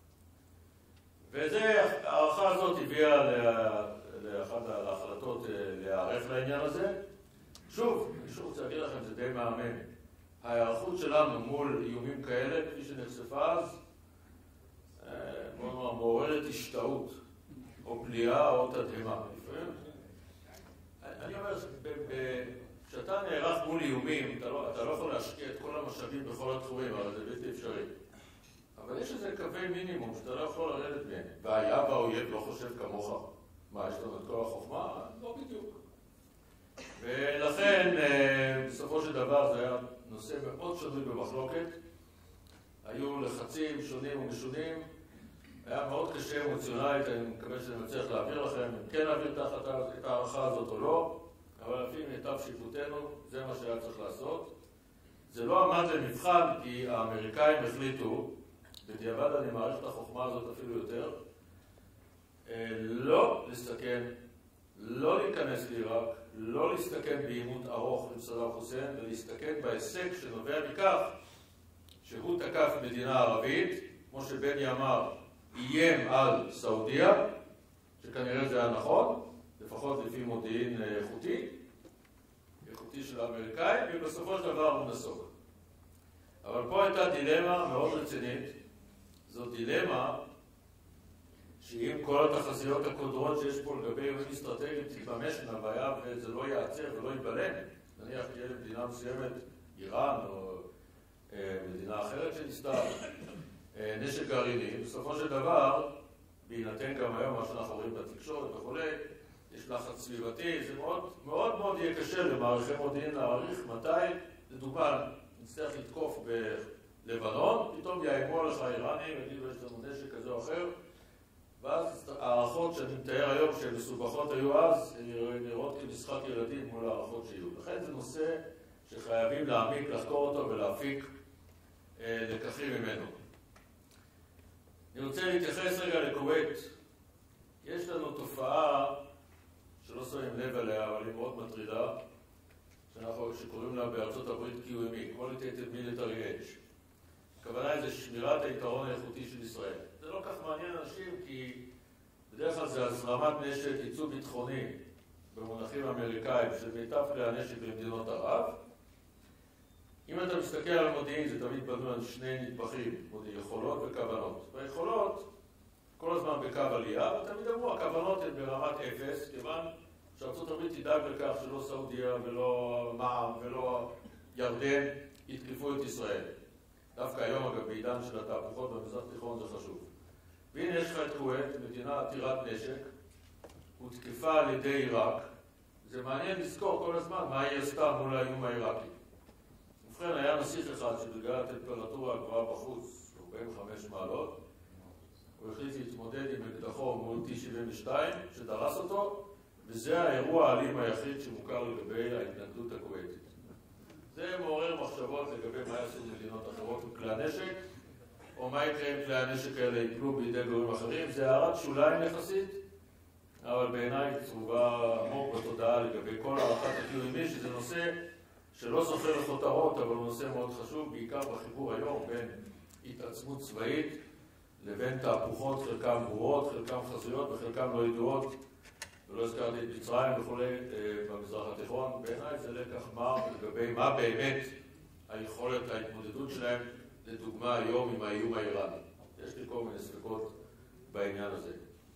וההערכה הזאת הביאה לאחת ההחלטות להיערך לעניין הזה. שוב, אני שוב רוצה להגיד לכם, זה די מאמן. ההיערכות שלנו מול איומים כאלה, כפי שנחשפה אז, בוא נאמר, מעוררת השתאות, או פליאה או תדהמה. אני אומר, כשאתה נערך מול איומים, אתה לא, אתה לא יכול להשקיע את כל המשאבים בכל התחומים, אבל זה בלתי אפשרי. אבל יש איזה קווי מינימום שאתה לא יכול לרדת מהם. והיה באויב לא חושב כמוך. מה, יש לנו את כל החוכמה? לא בדיוק. ולכן, בסופו של דבר, זה היה נושא מאוד שנוי במחלוקת. היו לחצים שונים ומשונים. היה מאוד קשה אמוציונלית, אני מקווה שאני מצליח להעביר לכם, אם כן להעביר את הערכה הזאת או לא. אבל לפי מיטב שיפוטנו, זה מה שהיה צריך לעשות. זה לא עמד למבחן, כי האמריקאים החליטו, בדיעבד אני מעריך את החוכמה הזאת אפילו יותר, לא לסכן לא להיכנס לעיראק, לא להסתכן בעימות ארוך עם סדאם חוסיין, ולהסתכן בהישג שנובע מכך שהוא תקף מדינה ערבית, כמו שבני אמר, איים על סעודיה, שכנראה זה היה נכון, לפחות לפי מודיעין איכותי, איכותי של האמריקאים, ובסופו של דבר הוא נסוג. אבל פה הייתה דילמה מאוד רצינית. זו דילמה שאם כל התחזיות הקודרות שיש פה לגבי איומים אסטרטגיים תתממשנה והיה וזה לא ייעצר ולא ייבלם, נניח תהיה למדינה מסוימת, איראן או אה, מדינה אחרת שניסתה אה, נשק גרעיני, בסופו של דבר, בהינתן גם היום מה שאנחנו רואים בתקשורת וכו', יש לחץ סביבתי, זה מאוד מאוד, מאוד יהיה קשה למערכי מודיעין להעריך מתי, לדוגמה, נצטרך לתקוף בלבנון, פתאום יאיימו עליך האיראנים, יגידו יש לנו נשק כזה או אחר, ואז הערכות שאני מתאר היום שהן מסובכות היו אז, נראות כמשחק ילדים מול הערכות שיהיו. לכן זה נושא שחייבים להעמיק, לחקור אותו ולהפיק אה, לקחים ממנו. אני רוצה להתייחס רגע לכווית. יש לנו תופעה שלא שמים לב עליה, אבל היא מאוד מטרידה, שאנחנו שקוראים לה בארצות הברית Q M E, Qualitative Military Edge. הכוונה היא זה שמירת היתרון האיכותי של ישראל. זה לא כך מעניין אנשים, כי בדרך כלל זה הזרמת נשק, ייצוא ביטחוני במונחים אמריקאים של מיטב כלי הנשק במדינות ערב. אם אתה מסתכל על המודיעין, זה תמיד בנו על שני נדבכים, מודיעין, יכולות וכוונות. והיכולות כל הזמן בקו עלייה, ותמיד אמרו, הכוונות הן ברמת אפס, כיוון שארצות הברית תדאג לכך שלא סעודיה ולא מע"מ ולא ירדן יתקפו את ישראל. דווקא היום, אגב, בעידן של התהפוכות במזרח התיכון זה חשוב. והנה יש לך את כווית, מדינה עתירת נשק, הותקפה על ידי עיראק. זה מעניין לזכור כל הזמן מה היא עשתה מול האיום העיראקי. ובכן, היה נסיך אחד שבגלל הטמפרטורה הגבוהה בחוץ, ארבעים וחמש מעלות, הוא החליט להתמודד עם אקדחו מול טי שבעים ושתיים, שדרס אותו, וזה האירוע האלים היחיד שמוכר לגבי ההתנגדות הכוויתית. זה מעורר מחשבות לגבי מה יעשו מדינות אחרות עם כלי הנשק, או מה יקרה אם כלי הנשק האלה ייפלו בידי גורמים אחרים. זה הערת שוליים יחסית, אבל בעיניי צרובה עמוק בתודעה לגבי כל הערכת ה-Q M E, שזה נושא שלא זוכה לכותרות, אבל הוא נושא מאוד חשוב, בעיקר בחיבור היום בין התעצמות צבאית לבין תהפוכות, חלקם ברורות, חלקם חזויות וחלקם לא ידועות, ולא הזכרתי את מצרים וכו' במזרח התיכון. בעיניי זה לקח מר לגבי מה באמת היכולת ההתמודדות שלהם, לדוגמה היום עם האיום האיראני. יש לי כל מיני ספקות בעניין הזה.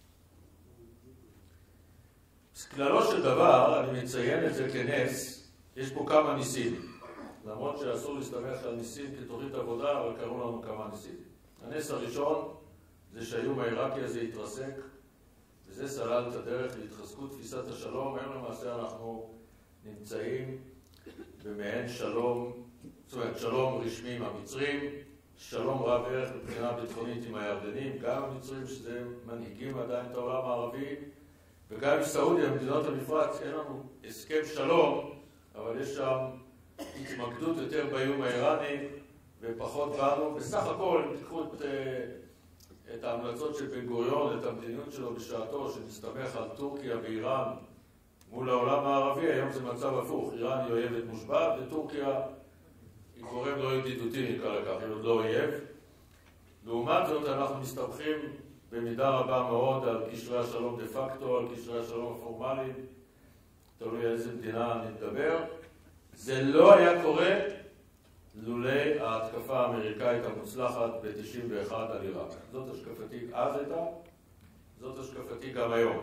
כללו של דבר, אני מציין את זה כנס, יש פה כמה ניסים. למרות שאסור להסתמך על ניסים כתוכנית עבודה, אבל קראו לנו כמה ניסים. הנס הראשון זה שהאיום העיראקי הזה התרסק, וזה סלל את הדרך להתחזקות תפיסת השלום. היום למעשה אנחנו נמצאים במעין שלום, זאת אומרת שלום רשמי עם המצרים, שלום רב ערך מבחינה ביטחונית עם הירדנים, גם המצרים שזה מנהיגים עדיין את העולם הערבי, וגם עם סעודיה, מדינות המפרץ, אין לנו הסכם שלום, אבל יש שם התמקדות יותר באיום האיראני ופחות בנו. בסך הכל, אם תיקחו את, את ההמלצות של בן גוריון, את המדיניות שלו בשעתו, שמסתמך על טורקיה ואיראן מול העולם הערבי, היום זה מצב הפוך. איראן היא אויבת מושבעת, וטורקיה היא גורם לא ידידותי, נקרא לכך, היא עוד לא אויב. לעומת זאת, אנחנו מסתמכים במידה רבה מאוד על קשרי השלום דה פקטו, על קשרי השלום הפורמליים, תלוי על איזה מדינה נדבר. זה לא היה קורה לולא ההתקפה האמריקאית המוצלחת ב-תשעים ואחת על עיראק. זאת השקפתי אז הייתה, זאת השקפתי גם היום.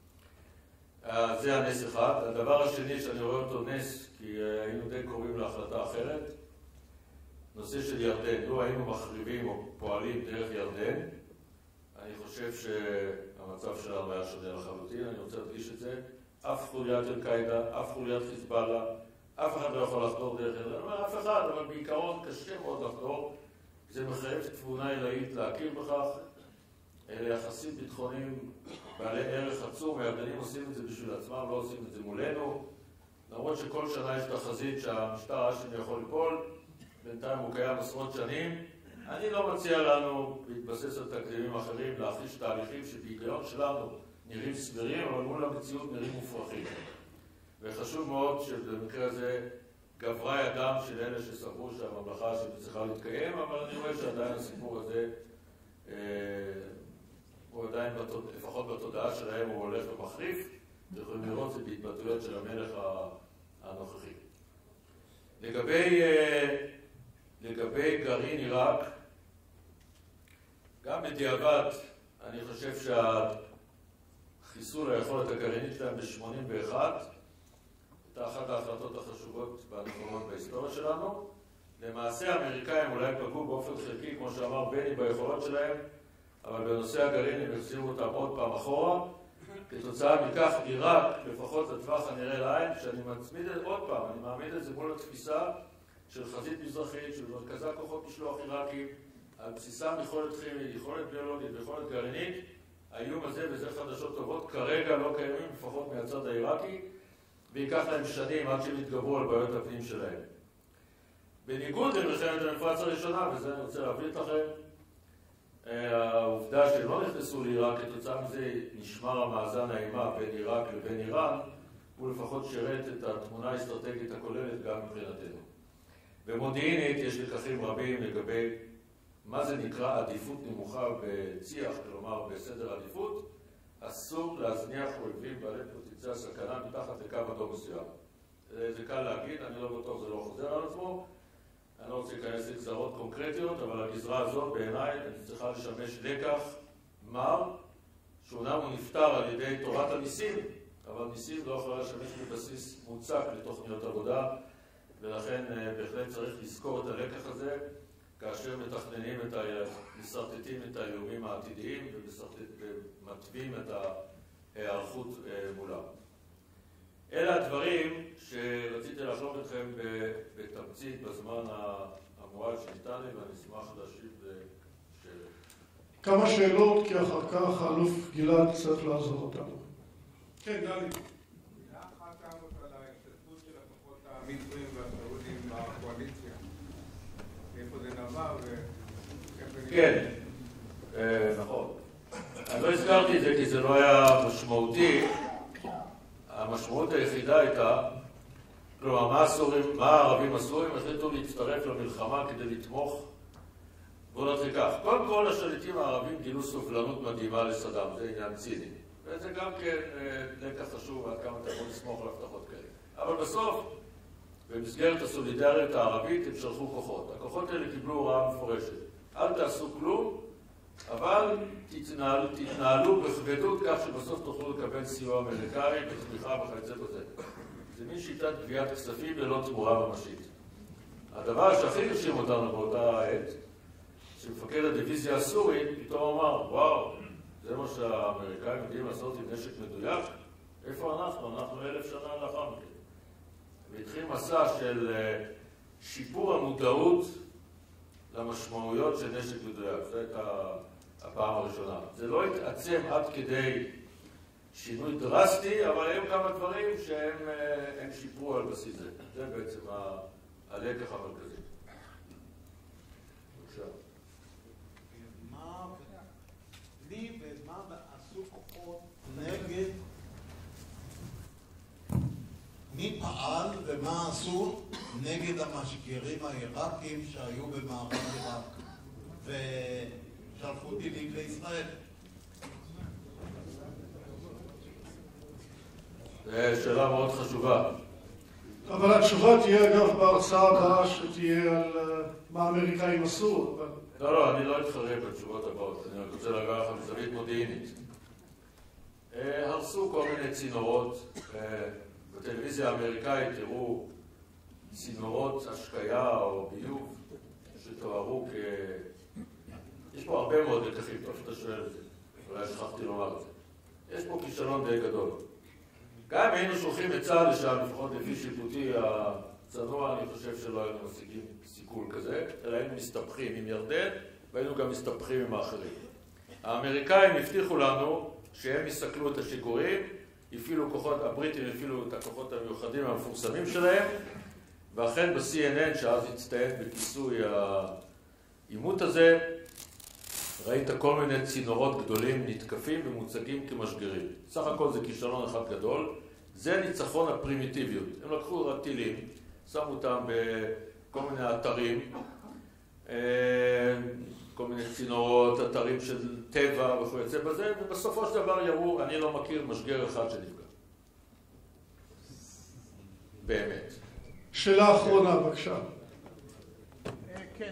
זה הנס אחד. הדבר השני שאני רואה אותו נס, כי היינו די קוראים להחלטה אחרת, נושא של ירדן. לא היינו מחריבים או פועלים דרך ירדן. אני חושב שהמצב שלנו היה שונה לחלוטין, אני רוצה להדגיש את זה. אף חוליית אל-קאידה, אף חוליית חיזבאללה, אף אחד לא יכול לחדור דרך ירדן. אני אומר אף אחד, אבל בעיקרון קשה מאוד לחדור. זה מחייב תבונה עילאית להכיר בכך. אלה יחסים ביטחוניים בעלי ערך עצום, הירדנים עושים את זה בשביל עצמם, לא עושים את זה מולנו. למרות שכל שנה יש תחזית שהמשטר האשמי יכול ליפול, בינתיים הוא קיים עשרות שנים. אני לא מציע לנו להתבסס על תקדימים אחרים, להחיש תהליכים שבהיגיון שלנו נראים סבירים, אבל מול המציאות נראים מופרכים. וחשוב מאוד שבמקרה הזה גברה ידם של אלה שסברו שהממלכה שצריכה להתקיים, אבל אני רואה שעדיין הסיפור הזה, אה, הוא עדיין, בתוד... לפחות בתודעה שלהם, הוא הולך ומחריף, ויכולים לראות את זה בהתבטאויות של המלך הנוכחי. לגבי, אה, לגבי גרעין עיראק, גם בדיעבד, אני חושב שהחיסול היכולת הגרעינית שלהם ב-שמונים ואחת הייתה אחת ההחלטות החשובות והנכונות בהיסטוריה שלנו. למעשה האמריקאים אולי פגעו באופן חלקי, כמו שאמר בני, ביכולות שלהם, אבל בנושא הגרעין הם החזירו אותם עוד פעם אחורה. כתוצאה מכך עיראק, לפחות לטווח הנראה לעין, שאני מצמיד את עוד פעם, אני מעמיד את זה מול התפיסה של חזית מזרחית, של מרכזה כוחות משלוח עיראקים, על בסיסם יכולת כימית, יכולת ביולוגית ויכולת גרעינית. האיום הזה, וזה חדשות טובות, כרגע לא קיימים, לפחות מהצד העיראקי, ויקח להם שנים עד שהם יתגברו על בעיות הפנים שלהם. בניגוד למלחמת המפרץ הראשונה, וזה אני רוצה להבליט לכם, העובדה שהם לא נכנסו לעיראק, כתוצאה מזה נשמר המאזן האימה בין עיראק לבין איראן, הוא לפחות שירת את התמונה האסטרטגית הכוללת גם מבחינתנו. במודיעינית יש לקחים רבים לגבי מה זה נקרא עדיפות נמוכה בצי"ח, כלומר בסדר עדיפות, אסור להזניח אויבים בעלי פוטנציאל סכנה מתחת לקו אדום מסוים. זה קל להגיד, אני לא בטוח, זה לא חוזר על עצמו. אני לא רוצה להיכנס לגזרות קונקרטיות, אבל הגזרה הזאת בעיניי צריכה לשמש לקח מר, שאומנם הוא נפטר על ידי תורת הניסים, אבל ניסים לא יכולה לשמש בבסיס מוצק לתוכניות עבודה, ולכן בהחלט צריך לזכור את הלקח הזה, כאשר מתכננים את ה... מסרטטים את האיומים העתידיים ומטבים את ההיערכות מולם. אלה הדברים שרציתי לחלוק אתכם בתמצית בזמן המועט שניתן לי, ואני אשמח להשיב לשאלות. כמה שאלות, כי אחר כך האלוף גלעד צריך לעזור אותנו. כן, דני. מילה אחת תעמוד על ההשתתפות של הכוחות המצרים והסעודים בקואליציה. מאיפה זה נבע ואיך זה נבע? כן, נכון. אני לא הזכרתי את זה כי זה לא היה משמעותי. המשמעות היחידה הייתה, כלומר, מה, הסורים, מה הערבים עשו? הם החליטו להצטרף למלחמה כדי לתמוך. בואו נתחיל כך. קודם כל, השליטים הערבים גילו סובלנות מדהימה לסדאם, זה עניין ציני. וזה גם כן לקח חשוב עד כמה אתה יכול לסמוך על הבטחות כאלה. אבל בסוף, במסגרת הסולידריות הערבית, הם שלחו כוחות. הכוחות האלה קיבלו הוראה מפורשת. אל תעשו כלום, אבל תתנהלו, תתנהלו בכבדות כך שבסוף תוכלו לקבל סיוע אמריקאי ותמיכה וכיוצא בזה. זה מין שיטת גביית כספים ללא תמורה ממשית. הדבר שהכי הרשים אותנו באותה העת, שמפקד הדיוויזיה הסורית פתאום אמר, וואו, זה מה שהאמריקאים יודעים לעשות עם נשק מדויק? איפה אנחנו? אנחנו אלף שנה לאחר מכן. והתחיל מסע של שיפור המודעות למשמעויות של נשק מדויק. זו הייתה הפעם הראשונה. זה לא התעצם עד כדי שינוי דרסטי, אבל היו כמה דברים שהם שיפרו על בסיס זה. זה בעצם הלקח המרכזי. בבקשה. מה לי ומה עשו כוחות נגד, מי פעל ומה עשו נגד המשגרים העיראקים שהיו במערב עיראק ושלחו טילים לישראל? זו שאלה מאוד חשובה. אבל התשובה תהיה אגב בהרצאה הבאה שתהיה על מה האמריקאים עשו. לא, לא, אני לא אתחרב בתשובות הבאות. אני רוצה להגע לך בזווית מודיעינית. הרסו כל מיני צינורות. בטלוויזיה האמריקאית תראו צינורות השקיה או ביוב שתוארו כ... יש פה הרבה מאוד לקחים, טוב שאתה שואל את זה. אולי שכחתי לומר את זה. יש פה כישלון די גדול. גם אם היינו שולחים את צה"ל לשם, לפחות לפי שיפוטי הצנוע, אני חושב שלא היינו משיגים סיכול כזה, אלא היינו מסתבכים עם ירדן, והיינו גם מסתבכים עם האחרים. האמריקאים הבטיחו לנו שהם יסכלו את השיגורים, הפעילו כוחות, הבריטים הפעילו את הכוחות המיוחדים המפורסמים שלהם, ואכן ב-סי אן אן, שאז הצטיין בכיסוי העימות הזה, ראית כל מיני צינורות גדולים נתקפים ומוצגים כמשגרים. סך הכל זה כישלון אחד גדול. זה ניצחון הפרימיטיביות. הם לקחו טילים, שמו אותם בכל מיני אתרים, כל מיני צינורות, אתרים של טבע וכו' יוצא בזה, ובסופו של דבר יראו, אני לא מכיר משגר אחד שנפגע. באמת. שאלה אחרונה, בבקשה. כן.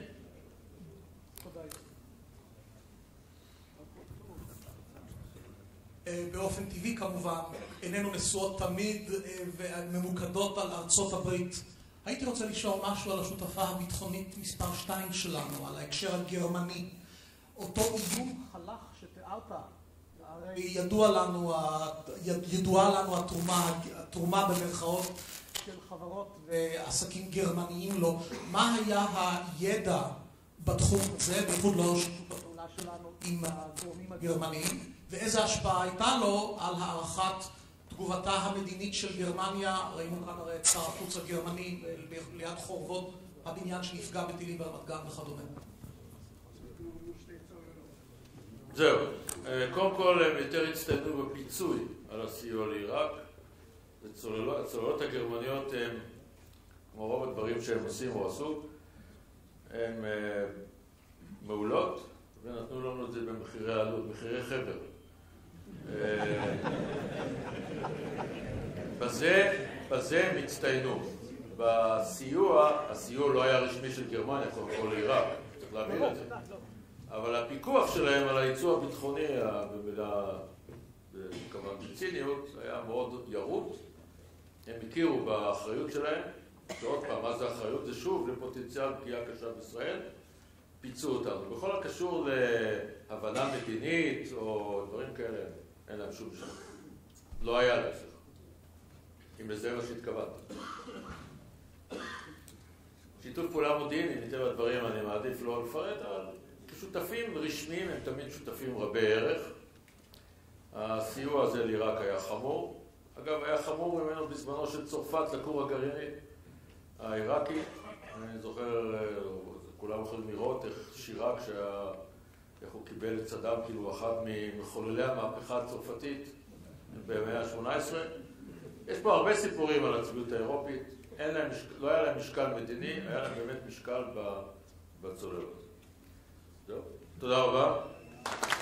באופן טבעי כמובן, איננו נשואות תמיד וממוקדות על ארצות הברית. הייתי רוצה לשאול משהו על השותפה הביטחונית מספר שתיים שלנו, על ההקשר הגרמני. אותו איום חלך שתיארת, ידוע לנו, ידועה לנו התרומה, התרומה במרכאות של חברות ועסקים גרמניים לו. מה היה הידע בתחום הזה, בייחוד לאור שיתוף הפעולה שלנו עם הגורמים הגרמניים, ואיזה השפעה הייתה לו על הערכת תגובתה המדינית של גרמניה? ראינו כאן הרי את שר החוץ הגרמני ליד חורבות הבניין שנפגע בטילים ברמת גן וכדומה. זהו, קודם כל הם יותר הצטיינו בפיצוי על הסיוע לעיראק. הצוללות הגרמניות הם, כמו רוב הדברים שהם עושים או עשו, הם מעולות, ונתנו לנו את זה במחירי עלות, מחירי חבר. בזה, בזה הם הצטיינו. בסיוע, הסיוע לא היה רשמי של גרמניה, כמו לעיראק, צריך להבין את זה. אבל הפיקוח שלהם על הייצוא הביטחוני, כמובן בציניות, היה מאוד ירוד. הם הכירו באחריות שלהם, שעוד פעם, מה זה אחריות? זה שוב לפוטנציאל פגיעה קשה בישראל, פיצו אותנו. בכל הקשור להבנה מדינית או דברים כאלה, אין להם שום שם. לא היה להם שם. אם לזה מה שהתכוונת. שיתוף פעולה מודיעיני, מטבע הדברים אני מעדיף לא לפרט, אבל כשותפים רשמיים הם תמיד שותפים רבי ערך. הסיוע הזה לעיראק היה חמור. אגב, היה חמור ממנו בזמנו של צרפת לכור הגרעיני העיראקי. אני זוכר, כולם יכולים לראות איך שיראק, איך הוא קיבל את סדאם כאילו אחד ממחוללי המהפכה הצרפתית במאה ה-שמונה עשרה. יש פה הרבה סיפורים על הצביעות האירופית. אין להם, לא היה להם משקל מדיני, היה להם באמת משקל בצוללות. תודה רבה.